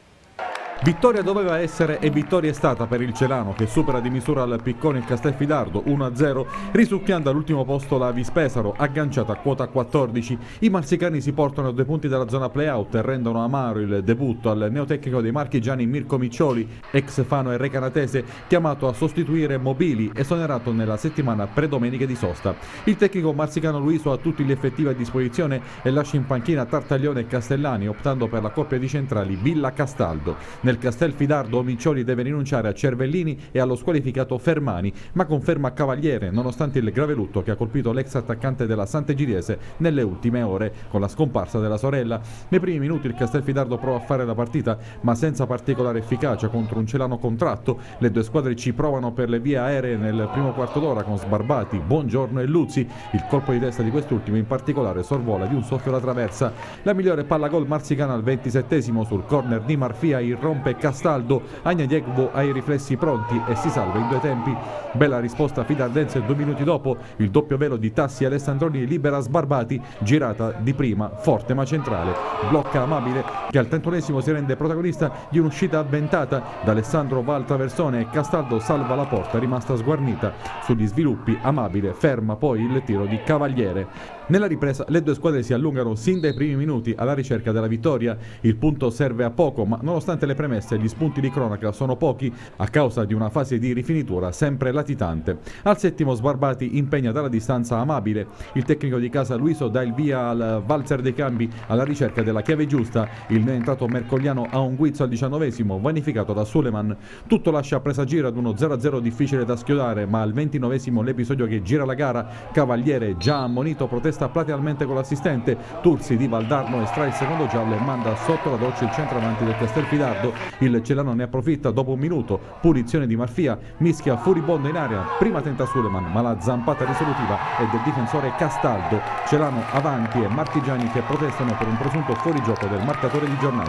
Speaker 7: Vittoria doveva essere e vittoria è stata per il Celano, che supera di misura al Piccone il Castelfidardo 1-0, risucchiando all'ultimo posto la Vispesaro, agganciata a quota 14. I marsicani si portano a 2 punti dalla zona play-out e rendono amaro il debutto al neotecnico dei marchigiani Mirko Miccioli, ex Fano e Recanatese, chiamato a sostituire Mobili, esonerato nella settimana pre-domenica di sosta. Il tecnico marsicano Luiso ha tutti gli effettivi a disposizione e lascia in panchina Tartaglione e Castellani, optando per la coppia di centrali Villa-Castaldo. Nel Castelfidardo Miccioli deve rinunciare a Cervellini e allo squalificato Fermani, ma conferma Cavaliere nonostante il grave lutto che ha colpito l'ex attaccante della Sant'Egidiese nelle ultime ore con la scomparsa della sorella. Nei primi minuti il Castelfidardo prova a fare la partita, ma senza particolare efficacia contro un Celano contratto. Le due squadre ci provano per le vie aeree nel primo quarto d'ora con Sbarbati, Buongiorno e Luzzi. Il colpo di testa di quest'ultimo in particolare sorvola di un soffio la traversa. La migliore palla gol marsicana al 27esimo sul corner di Marfia, irrompe Castaldo, Agnadiegbo ha i riflessi pronti e si salva in 2 tempi. Bella risposta fidardense 2 minuti dopo, il doppio velo di Tassi e Alessandroni libera Sbarbati, girata di prima, forte ma centrale, blocca Amabile che al 31esimo si rende protagonista di un'uscita avventata, da Alessandro va al traversone e Castaldo salva la porta rimasta sguarnita. Sugli sviluppi Amabile ferma poi il tiro di Cavaliere. Nella ripresa le due squadre si allungano sin dai primi minuti alla ricerca della vittoria. Il punto serve a poco, ma nonostante le premesse gli spunti di cronaca sono pochi a causa di una fase di rifinitura sempre latitante. Al 7° Sbarbati impegna dalla distanza Amabile. Il tecnico di casa Luiso dà il via al valzer dei cambi alla ricerca della chiave giusta. Il neoentrato mercogliano ha un guizzo al 19esimo vanificato da Suleman. Tutto lascia presagire ad uno 0-0 difficile da schiodare, ma al 29esimo l'episodio che gira la gara, Cavaliere già ammonito protesta platealmente con l'assistente. Tursi di Valdarno estrae il secondo giallo e manda sotto la doccia il centravanti del Castelfidardo. Il Celano ne approfitta dopo un minuto, punizione di Marfia, mischia furibondo in area, prima tenta Suleman ma la zampata risolutiva è del difensore Castaldo. Celano avanti e marchigiani che protestano per un presunto fuorigioco del marcatore di giornata.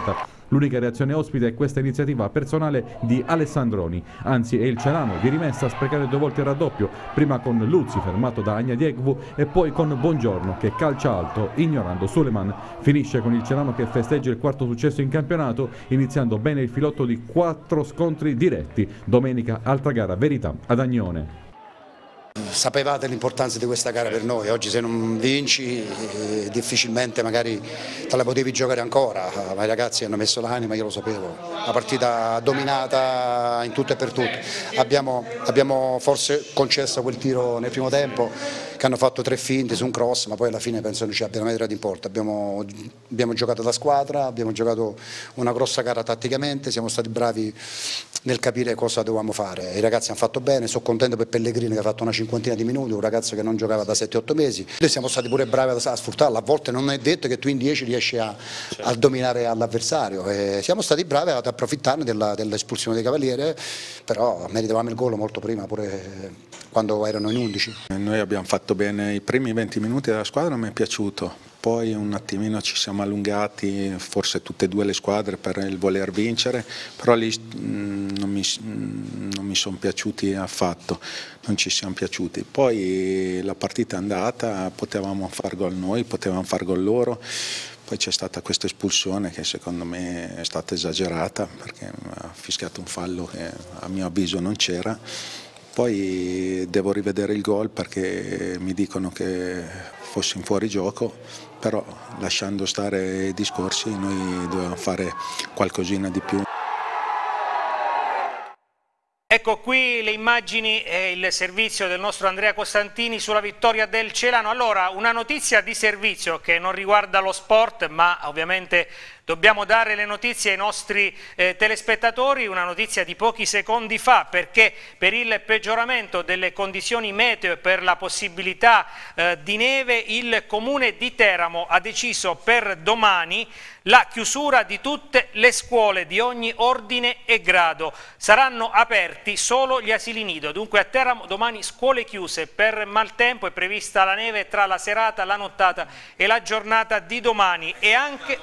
Speaker 7: L'unica reazione ospite è questa iniziativa personale di Alessandroni, anzi è il Celano di rimessa a sprecare 2 volte il raddoppio, prima con Luzzi fermato da Agnadiegvu e poi con Buongiorno che calcia alto ignorando Suleman. Finisce con il Celano che festeggia il 4º successo in campionato, iniziando bene il filotto di 4 scontri diretti. Domenica altra gara Verità ad Agnone.
Speaker 11: Sapevate l'importanza di questa gara per noi, oggi se non vinci difficilmente magari te la potevi giocare ancora, ma i ragazzi hanno messo l'anima, io lo sapevo, la partita dominata in tutto e per tutto, abbiamo forse concesso quel tiro nel primo tempo che hanno fatto 3 finte su un cross, ma poi alla fine penso non ci abbiano mai tirato in porta, abbiamo giocato da squadra, abbiamo giocato una grossa gara tatticamente, siamo stati bravi nel capire cosa dovevamo fare, i ragazzi hanno fatto bene, sono contento per Pellegrini che ha fatto una 50 di minuti, un ragazzo che non giocava da 7-8 mesi, noi siamo stati pure bravi a sfruttarlo, a volte non è detto che tu in 10 riesci a dominare all'avversario, siamo stati bravi ad approfittarne dell'espulsione dei Cavaliere, però meritavamo il gol molto prima, pure quando erano in 11.
Speaker 12: Noi abbiamo fatto bene i primi 20 minuti della squadra, mi è piaciuto. Poi un attimino ci siamo allungati, forse tutte e 2 le squadre per il voler vincere, però lì non mi sono piaciuti affatto, non ci siamo piaciuti. Poi la partita è andata, potevamo far gol noi, potevamo far gol loro, poi c'è stata questa espulsione che secondo me è stata esagerata perché ha fischiato un fallo che a mio avviso non c'era. Poi devo rivedere il gol perché mi dicono che fossi in fuorigioco, però lasciando stare i discorsi noi dovevamo fare qualcosina di più.
Speaker 1: Ecco qui le immagini e il servizio del nostro Andrea Costantini sulla vittoria del Celano. Allora, una notizia di servizio che non riguarda lo sport, ma ovviamente dobbiamo dare le notizie ai nostri telespettatori, una notizia di pochi secondi fa, perché per il peggioramento delle condizioni meteo e per la possibilità di neve, il Comune di Teramo ha deciso per domani la chiusura di tutte le scuole di ogni ordine e grado. Saranno aperti solo gli asili nido, dunque a Teramo domani scuole chiuse per maltempo, è prevista la neve tra la serata, la nottata e la giornata di domani e anche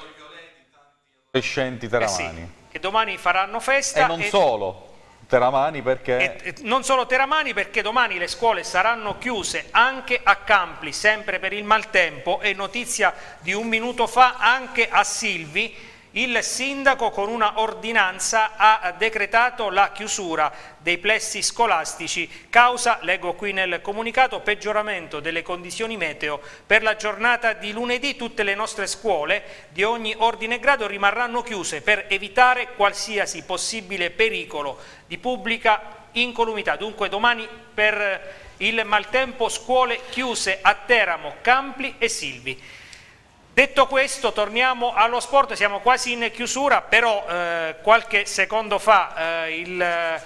Speaker 3: adolescenti teramani.
Speaker 1: Sì, che domani faranno festa.
Speaker 3: E non solo teramani perché...
Speaker 1: non solo teramani perché domani le scuole saranno chiuse anche a Campli, sempre per il maltempo, e notizia di un minuto fa anche a Silvi. Il sindaco con una ordinanza ha decretato la chiusura dei plessi scolastici causa, leggo qui nel comunicato, peggioramento delle condizioni meteo. Per la giornata di lunedì tutte le nostre scuole di ogni ordine e grado rimarranno chiuse per evitare qualsiasi possibile pericolo di pubblica incolumità. Dunque domani per il maltempo scuole chiuse a Teramo, Campli e Silvi. Detto questo, torniamo allo sport, siamo quasi in chiusura, però qualche secondo fa il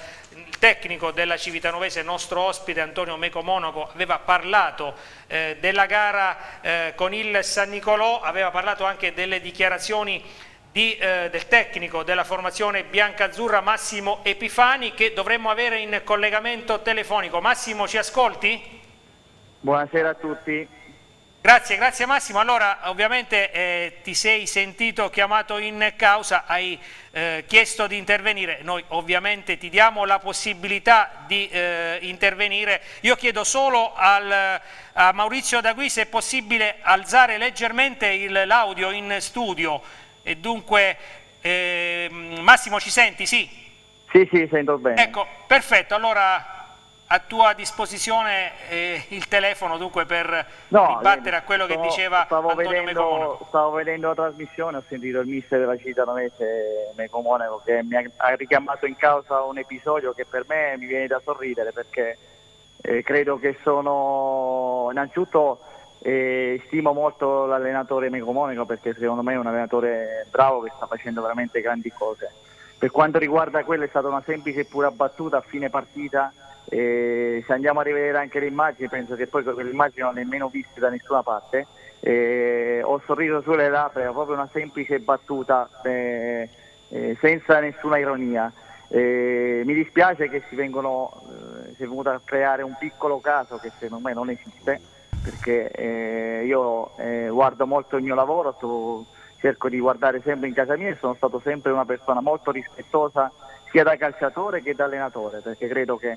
Speaker 1: tecnico della Civitanovese, nostro ospite Antonio Meco Monaco, aveva parlato della gara con il San Nicolò, aveva parlato anche delle dichiarazioni del tecnico della formazione biancazzurra Massimo Epifani, che dovremmo avere in collegamento telefonico. Massimo, ci ascolti?
Speaker 13: Buonasera a tutti.
Speaker 1: Grazie, grazie Massimo. Allora, ovviamente ti sei sentito chiamato in causa, hai chiesto di intervenire, noi ovviamente ti diamo la possibilità di intervenire. Io chiedo solo a Maurizio D'Agui se è possibile alzare leggermente l'audio in studio. E dunque, Massimo, ci senti? Sì?
Speaker 13: Sì, sento bene.
Speaker 1: Ecco, perfetto, allora a tua disposizione il telefono dunque per ribattere a quello che diceva Antonio Meco Monaco.
Speaker 13: Stavo vedendo la trasmissione, ho sentito il mister della Civitanovese Meco Monaco che mi ha richiamato in causa un episodio che per me mi viene da sorridere, perché credo che innanzitutto stimo molto l'allenatore Meco Monaco, perché secondo me è un allenatore bravo che sta facendo veramente grandi cose. Per quanto riguarda quello, è stata una semplice e pura battuta a fine partita. Se andiamo a rivedere anche le immagini, penso che poi quelle immagini non le ho nemmeno viste da nessuna parte, ho sorriso sulle labbra, era proprio una semplice battuta senza nessuna ironia. Mi dispiace che si è venuto a creare un piccolo caso che secondo me non esiste, perché io guardo molto il mio lavoro, cerco di guardare sempre in casa mia e sono stato sempre una persona molto rispettosa sia da calciatore che da allenatore, perché credo che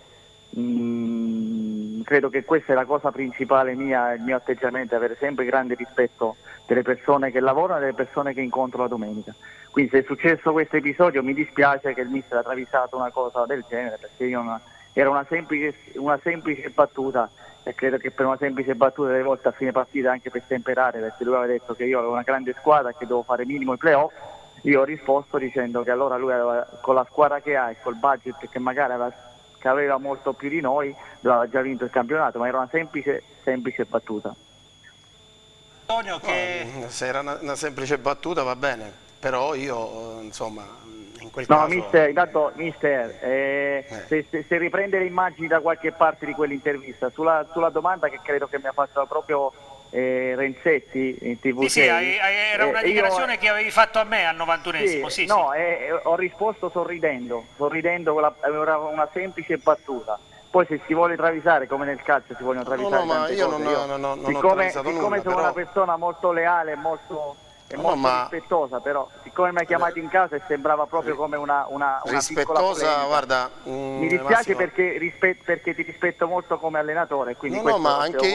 Speaker 13: questa è la cosa principale mia, il mio atteggiamento è avere sempre grande rispetto delle persone che lavorano e delle persone che incontro la domenica. Quindi se è successo questo episodio mi dispiace che il mister ha travisato una cosa del genere, perché era una semplice battuta e credo che per una semplice battuta delle volte a fine partita, anche per temperare, perché lui aveva detto che io avevo una grande squadra e che dovevo fare minimo i playoff, io ho risposto dicendo che allora lui aveva, con la squadra che ha e col budget che magari aveva molto più di noi, aveva già vinto il campionato, ma era una semplice battuta.
Speaker 1: Antonio,
Speaker 2: se era una semplice battuta va bene, però io insomma in quel caso...
Speaker 13: No, mister, se riprende le immagini da qualche parte di quell'intervista, sulla domanda che credo che mi ha fatto proprio Renzetti in TV6.
Speaker 1: Sì, era una dichiarazione che avevi fatto a me al 91esimo.
Speaker 13: Sì. Ho risposto sorridendo, era una semplice battuta. Poi se si vuole travisare, come nel calcio si vogliono travisare tante cose, siccome sono una persona molto leale, molto rispettosa, però siccome mi ha chiamato in casa e sembrava proprio come una
Speaker 2: rispettosa, guarda,
Speaker 13: mi dispiace perché ti rispetto molto come allenatore, quindi
Speaker 2: ma anche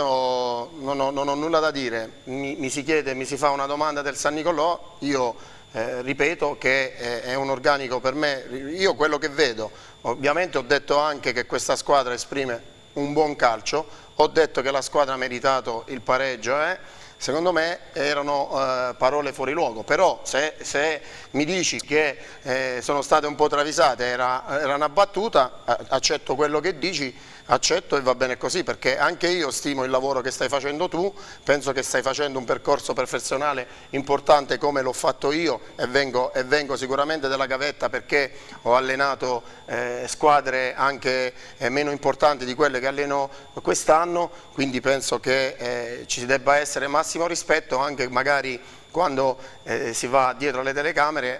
Speaker 2: io non ho nulla da dire. Mi si chiede, mi si fa una domanda del San Nicolò, io ripeto che è un organico per me, io quello che vedo, ovviamente ho detto anche che questa squadra esprime un buon calcio, ho detto che la squadra ha meritato il pareggio, secondo me erano parole fuori luogo, però se mi dici che sono state un po' travisate, era una battuta, accetto quello che dici, accetto e va bene così, perché anche io stimo il lavoro che stai facendo tu, penso che stai facendo un percorso professionale importante come l'ho fatto io e vengo sicuramente dalla gavetta perché ho allenato squadre anche meno importanti di quelle che alleno quest'anno, quindi penso che ci debba essere massimo rispetto anche magari quando si va dietro le telecamere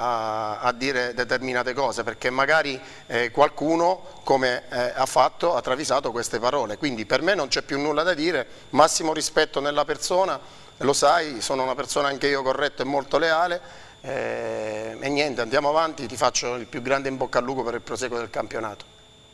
Speaker 2: a dire determinate cose, perché magari qualcuno, come ha fatto, ha travisato queste parole. Quindi per me non c'è più nulla da dire, massimo rispetto nella persona, lo sai, sono una persona anche io corretta e molto leale, e niente, andiamo avanti, ti faccio il più grande in bocca al lupo per il proseguo del campionato.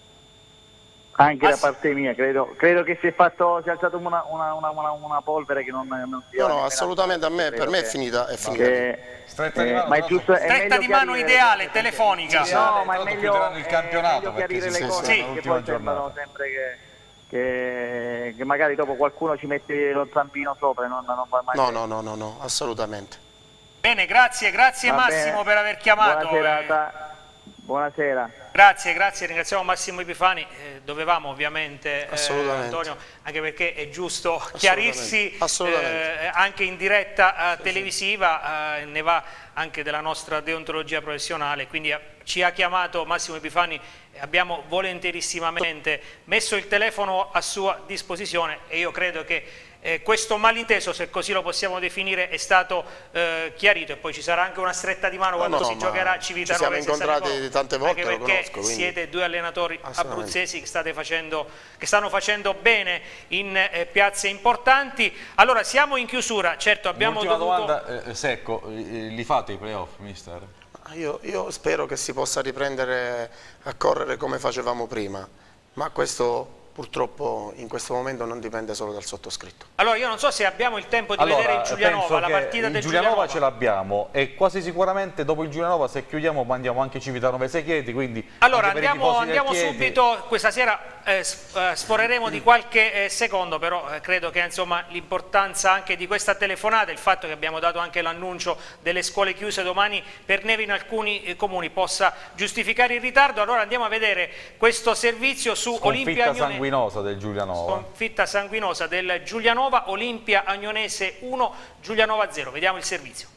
Speaker 13: Anche da parte mia, credo che si è alzato una polvere che non si
Speaker 2: No, assolutamente, per me è finita.
Speaker 3: Stretta di mano,
Speaker 13: ma è giusto,
Speaker 1: stretta di mano ideale, telefonica.
Speaker 13: No, ma è meglio
Speaker 3: il campionato
Speaker 13: chiarire le cose, che poi sembrano sempre che magari dopo qualcuno ci mette lo zampino sopra e non va mai.
Speaker 2: No, assolutamente.
Speaker 1: Bene, grazie Massimo per aver chiamato.
Speaker 13: Buona serata. Buonasera.
Speaker 1: Grazie, ringraziamo Massimo Epifani, dovevamo ovviamente Antonio, anche perché è giusto chiarirsi anche in diretta televisiva, ne va anche della nostra deontologia professionale, quindi ci ha chiamato Massimo Epifani, abbiamo volenterissimamente messo il telefono a sua disposizione e io credo che questo malinteso, se così lo possiamo definire, è stato chiarito e poi ci sarà anche una stretta di mano quando si giocherà Civitanova.
Speaker 2: Ci siamo incontrati tante volte,
Speaker 1: anche perché siete due allenatori abruzzesi che stanno facendo bene in piazze importanti. Allora siamo in chiusura, certo abbiamo
Speaker 3: domanda, Secco, li fate i playoff, mister?
Speaker 2: Io spero che si possa riprendere a correre come facevamo prima, ma questo purtroppo in questo momento non dipende solo dal sottoscritto.
Speaker 1: Allora io non so se abbiamo il tempo di vedere il Giulianova, la partita del
Speaker 3: Giulianova ce l'abbiamo e quasi sicuramente dopo il Giulianova, se chiudiamo, mandiamo anche Civitanova e Chieti, quindi
Speaker 1: allora andiamo subito, questa sera sforeremo di qualche secondo, però credo che l'importanza anche di questa telefonata, il fatto che abbiamo dato anche l'annuncio delle scuole chiuse domani per neve in alcuni comuni possa giustificare il ritardo. Allora andiamo a vedere questo servizio su Olimpia
Speaker 3: sanguinosa del Giulianova.
Speaker 1: Sconfitta sanguinosa del Giulianova, Olimpia Agnonese 1, Giulianova 0. Vediamo il servizio.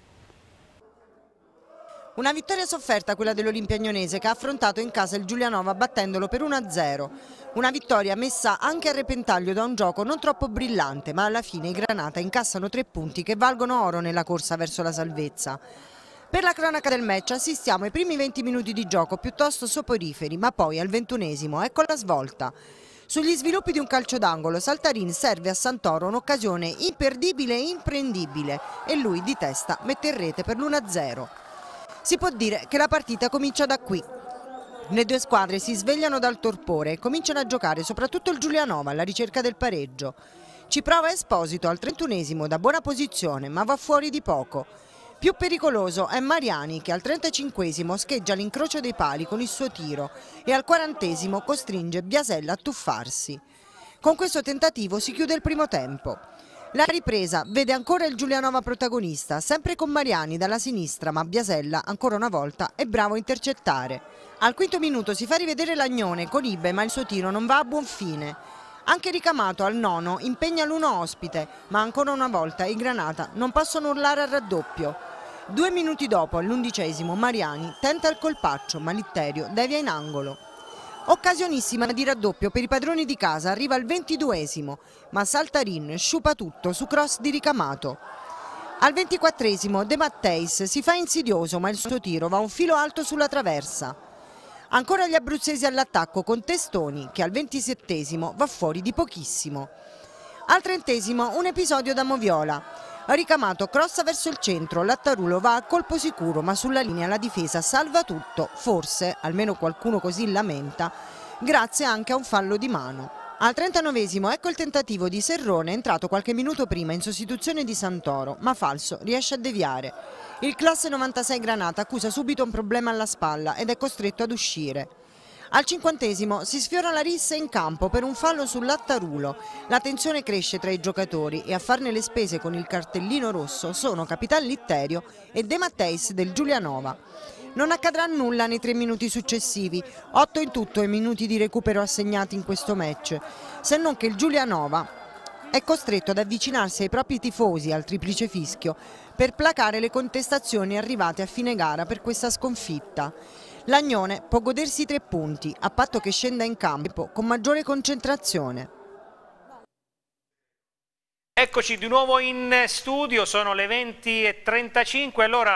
Speaker 14: Una vittoria sofferta quella dell'Olimpia Agnonese che ha affrontato in casa il Giulianova battendolo per 1-0. Una vittoria messa anche a repentaglio da un gioco non troppo brillante, ma alla fine i Granata incassano 3 punti che valgono oro nella corsa verso la salvezza. Per la cronaca del match assistiamo ai primi 20 minuti di gioco piuttosto soporiferi, ma poi al 21esimo ecco la svolta. Sugli sviluppi di un calcio d'angolo, Saltarin serve a Santoro un'occasione imperdibile e imprendibile e lui di testa mette in rete per l'1-0. Si può dire che la partita comincia da qui. Le due squadre si svegliano dal torpore e cominciano a giocare, soprattutto il Giulianova alla ricerca del pareggio. Ci prova Esposito al 31esimo da buona posizione, ma va fuori di poco. Più pericoloso è Mariani che al 35esimo scheggia l'incrocio dei pali con il suo tiro e al 40esimo costringe Biasella a tuffarsi. Con questo tentativo si chiude il primo tempo. La ripresa vede ancora il Giulianova protagonista, sempre con Mariani dalla sinistra, ma Biasella ancora una volta è bravo a intercettare. Al quinto minuto si fa rivedere Lagnone con Ibe, ma il suo tiro non va a buon fine. Anche Ricamato al nono impegna l'uno ospite, ma ancora una volta i Granata non possono urlare al raddoppio. 2 minuti dopo, all'11esimo, Mariani tenta il colpaccio, ma Litterio devia in angolo. Occasionissima di raddoppio per i padroni di casa, arriva al 22esimo, ma Saltarin sciupa tutto su cross di Ricamato. Al 24esimo De Matteis si fa insidioso, ma il suo tiro va un filo alto sulla traversa. Ancora gli abruzzesi all'attacco con Testoni, che al 27esimo va fuori di pochissimo. Al 30esimo un episodio da Moviola. Ricamato crossa verso il centro, Lattarulo va a colpo sicuro, ma sulla linea la difesa salva tutto, forse, almeno qualcuno così lamenta, grazie anche a un fallo di mano. Al 39esimo ecco il tentativo di Serrone, entrato qualche minuto prima in sostituzione di Santoro, ma Falso riesce a deviare. Il classe 96 Granata accusa subito un problema alla spalla ed è costretto ad uscire. Al 50esimo si sfiora la rissa in campo per un fallo su Lattarulo. La tensione cresce tra i giocatori e a farne le spese con il cartellino rosso sono Capitan Litterio e De Matteis del Giulianova. Non accadrà nulla nei 3 minuti successivi, 8 in tutto i minuti di recupero assegnati in questo match, se non che il Giulianova è costretto ad avvicinarsi ai propri tifosi al triplice fischio per placare le contestazioni arrivate a fine gara per questa sconfitta. Lagnone può godersi 3 punti, a patto che scenda in campo con maggiore concentrazione.
Speaker 1: Eccoci di nuovo in studio, sono le 20:35, allora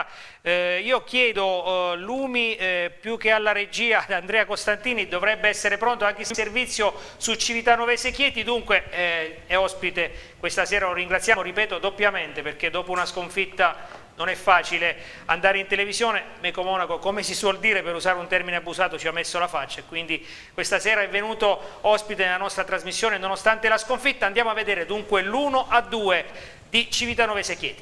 Speaker 1: io chiedo Lumi più che alla regia ad Andrea Costantini, dovrebbe essere pronto anche il servizio su Civitanova Chieti, dunque è ospite questa sera, lo ringraziamo, ripeto, doppiamente perché dopo una sconfitta non è facile andare in televisione. Meco Monaco, come si suol dire per usare un termine abusato, ci ha messo la faccia e quindi questa sera è venuto ospite nella nostra trasmissione nonostante la sconfitta. Andiamo a vedere dunque l'1-2 di Civitanova Chieti.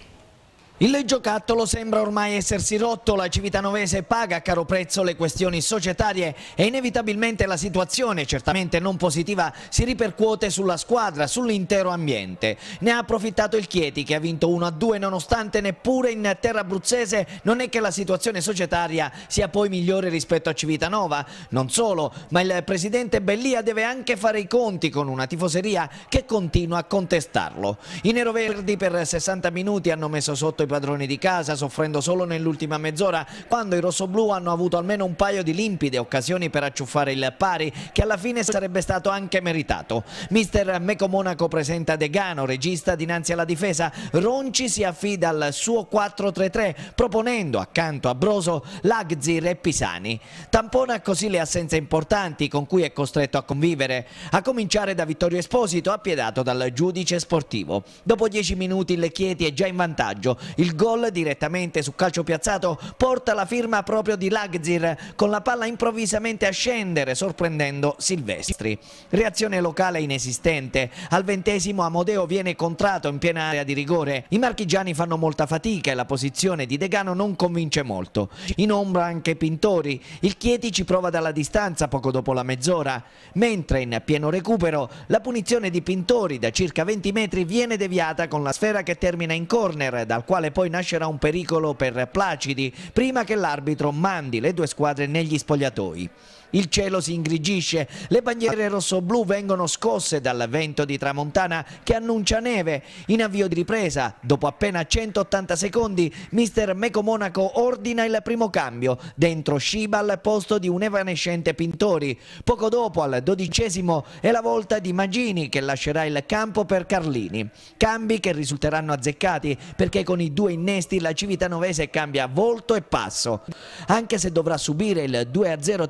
Speaker 15: Il giocattolo sembra ormai essersi rotto, la Civitanovese paga a caro prezzo le questioni societarie e inevitabilmente la situazione, certamente non positiva, si ripercuote sulla squadra, sull'intero ambiente. Ne ha approfittato il Chieti che ha vinto 1-2 nonostante neppure in terra abruzzese non è che la situazione societaria sia poi migliore rispetto a Civitanova. Non solo, ma il presidente Bellia deve anche fare i conti con una tifoseria che continua a contestarlo. I neroverdi per 60 minuti hanno messo sotto i padroni di casa, soffrendo solo nell'ultima mezz'ora quando i rossoblù hanno avuto almeno un paio di limpide occasioni per acciuffare il pari che alla fine sarebbe stato anche meritato. Mister Meco Monaco presenta Degano, regista dinanzi alla difesa. Ronci si affida al suo 4-3-3 proponendo accanto a Broso Lagzir e Pisani. Tampona così le assenze importanti con cui è costretto a convivere, a cominciare da Vittorio Esposito appiedato dal giudice sportivo. Dopo 10 minuti il Chieti è già in vantaggio. Il gol direttamente su calcio piazzato porta la firma proprio di Lagzir con la palla improvvisamente a scendere sorprendendo Silvestri. Reazione locale inesistente. Al 20esimo Amodeo viene contrato in piena area di rigore. I marchigiani fanno molta fatica e la posizione di Degano non convince molto. In ombra anche Pintori. Il Chieti ci prova dalla distanza poco dopo la mezz'ora, mentre in pieno recupero la punizione di Pintori da circa 20 metri viene deviata con la sfera che termina in corner, dal quale poi nascerà un pericolo per Placidi prima che l'arbitro mandi le due squadre negli spogliatoi. Il cielo si ingrigisce, le bandiere rosso-blu vengono scosse dal vento di tramontana che annuncia neve. In avvio di ripresa, dopo appena 180 secondi, mister Meco Monaco ordina il primo cambio, dentro Sciba al posto di un evanescente Pintori. Poco dopo, al 12esimo, è la volta di Magini che lascerà il campo per Carlini. Cambi che risulteranno azzeccati perché con i due innesti la Civitanovese cambia volto e passo. Anche se dovrà subire il 2-0 teatino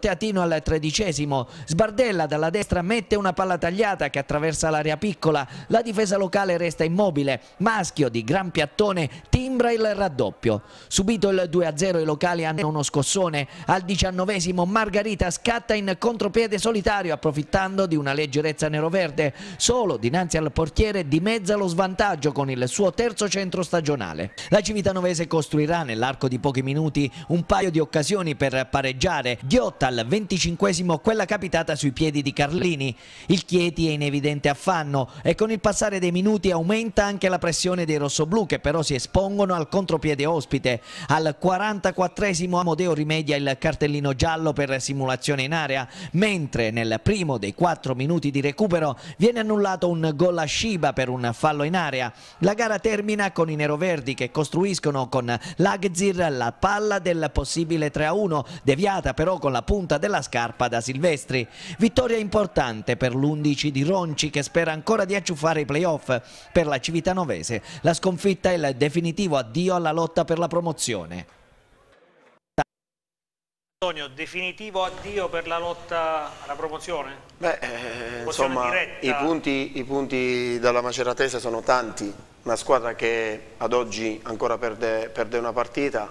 Speaker 15: al 13°. Sbardella dalla destra mette una palla tagliata che attraversa l'area piccola, la difesa locale resta immobile, Maschio di gran piattone timbra il raddoppio. Subito il 2-0 i locali hanno uno scossone, al 19° Margarita scatta in contropiede solitario approfittando di una leggerezza neroverde, solo dinanzi al portiere dimezza lo svantaggio con il suo terzo centro stagionale. La Civitanovese costruirà nell'arco di pochi minuti un paio di occasioni per pareggiare, ghiotta al 25° quella capitata sui piedi di Carlini. Il Chieti è in evidente affanno e con il passare dei minuti aumenta anche la pressione dei rossoblù che però si espongono al contropiede ospite. Al 44° Amodeo rimedia il cartellino giallo per simulazione in area, mentre nel primo dei 4 minuti di recupero viene annullato un gol a Shiba per un fallo in area. La gara termina con i neroverdi che costruiscono con l'Agzir la palla del possibile 3-1, deviata però con la punta della scarpa da Silvestri. Vittoria importante per l'11 di Ronci che spera ancora di acciuffare i playoff. Per la Civitanovese la sconfitta è il definitivo addio alla lotta per la promozione.
Speaker 1: Antonio, definitivo addio per la lotta alla promozione?
Speaker 2: Beh, insomma, i punti dalla Maceratese sono tanti, una squadra che ad oggi ancora perde una partita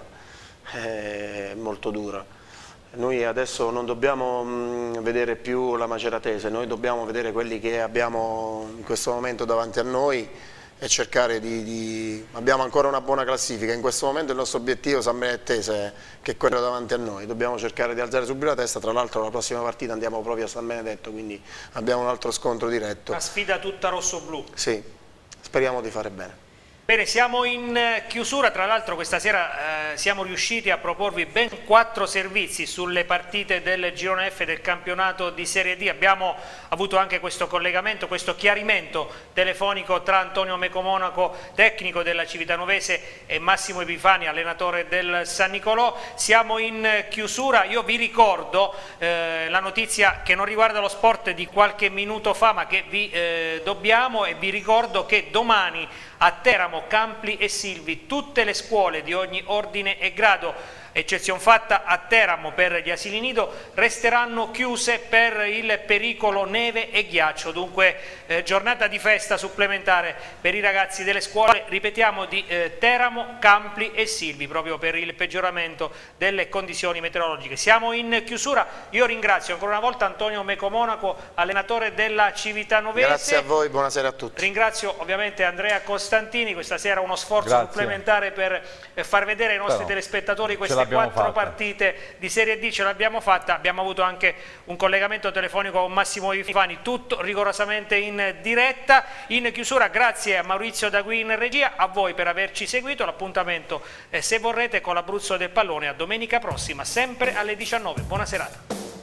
Speaker 2: è molto dura. Noi adesso non dobbiamo vedere più la Maceratese, noi dobbiamo vedere quelli che abbiamo in questo momento davanti a noi e cercare abbiamo ancora una buona classifica, in questo momento il nostro obiettivo San Benedettese che è quello davanti a noi, dobbiamo cercare di alzare subito la testa, tra l'altro la prossima partita andiamo proprio a San Benedetto, quindi abbiamo un altro scontro diretto.
Speaker 1: Una sfida tutta rosso-blu.
Speaker 2: Sì, speriamo di fare bene.
Speaker 1: Bene, siamo in chiusura, tra l'altro questa sera siamo riusciti a proporvi ben 4 servizi sulle partite del girone F del campionato di Serie D. Abbiamo avuto anche questo collegamento, questo chiarimento telefonico tra Antonio Mecomonaco, tecnico della Civitanovese, e Massimo Epifani, allenatore del San Nicolò. Siamo in chiusura, io vi ricordo la notizia che non riguarda lo sport di qualche minuto fa ma che vi dobbiamo, e vi ricordo che domani a Teramo, Campli e Silvi tutte le scuole di ogni ordine e grado, eccezion fatta a Teramo per gli asili nido, resteranno chiuse per il pericolo neve e ghiaccio, dunque giornata di festa supplementare per i ragazzi delle scuole, ripetiamo, di Teramo, Campli e Silvi, proprio per il peggioramento delle condizioni meteorologiche. Siamo in chiusura, io ringrazio ancora una volta Antonio Mecomonaco, allenatore della Civitanovese.
Speaker 2: Grazie a voi, buonasera a tutti.
Speaker 1: Ringrazio ovviamente Andrea Costantini, questa sera uno sforzo supplementare per far vedere ai nostri telespettatori queste 4 partite di Serie D, ce l'abbiamo fatta. Abbiamo avuto anche un collegamento telefonico con Massimo Epifani, tutto rigorosamente in diretta. In chiusura grazie a Maurizio Dagui in regia, a voi per averci seguito, l'appuntamento se vorrete con l'Abruzzo del Pallone a domenica prossima sempre alle 19. Buona serata.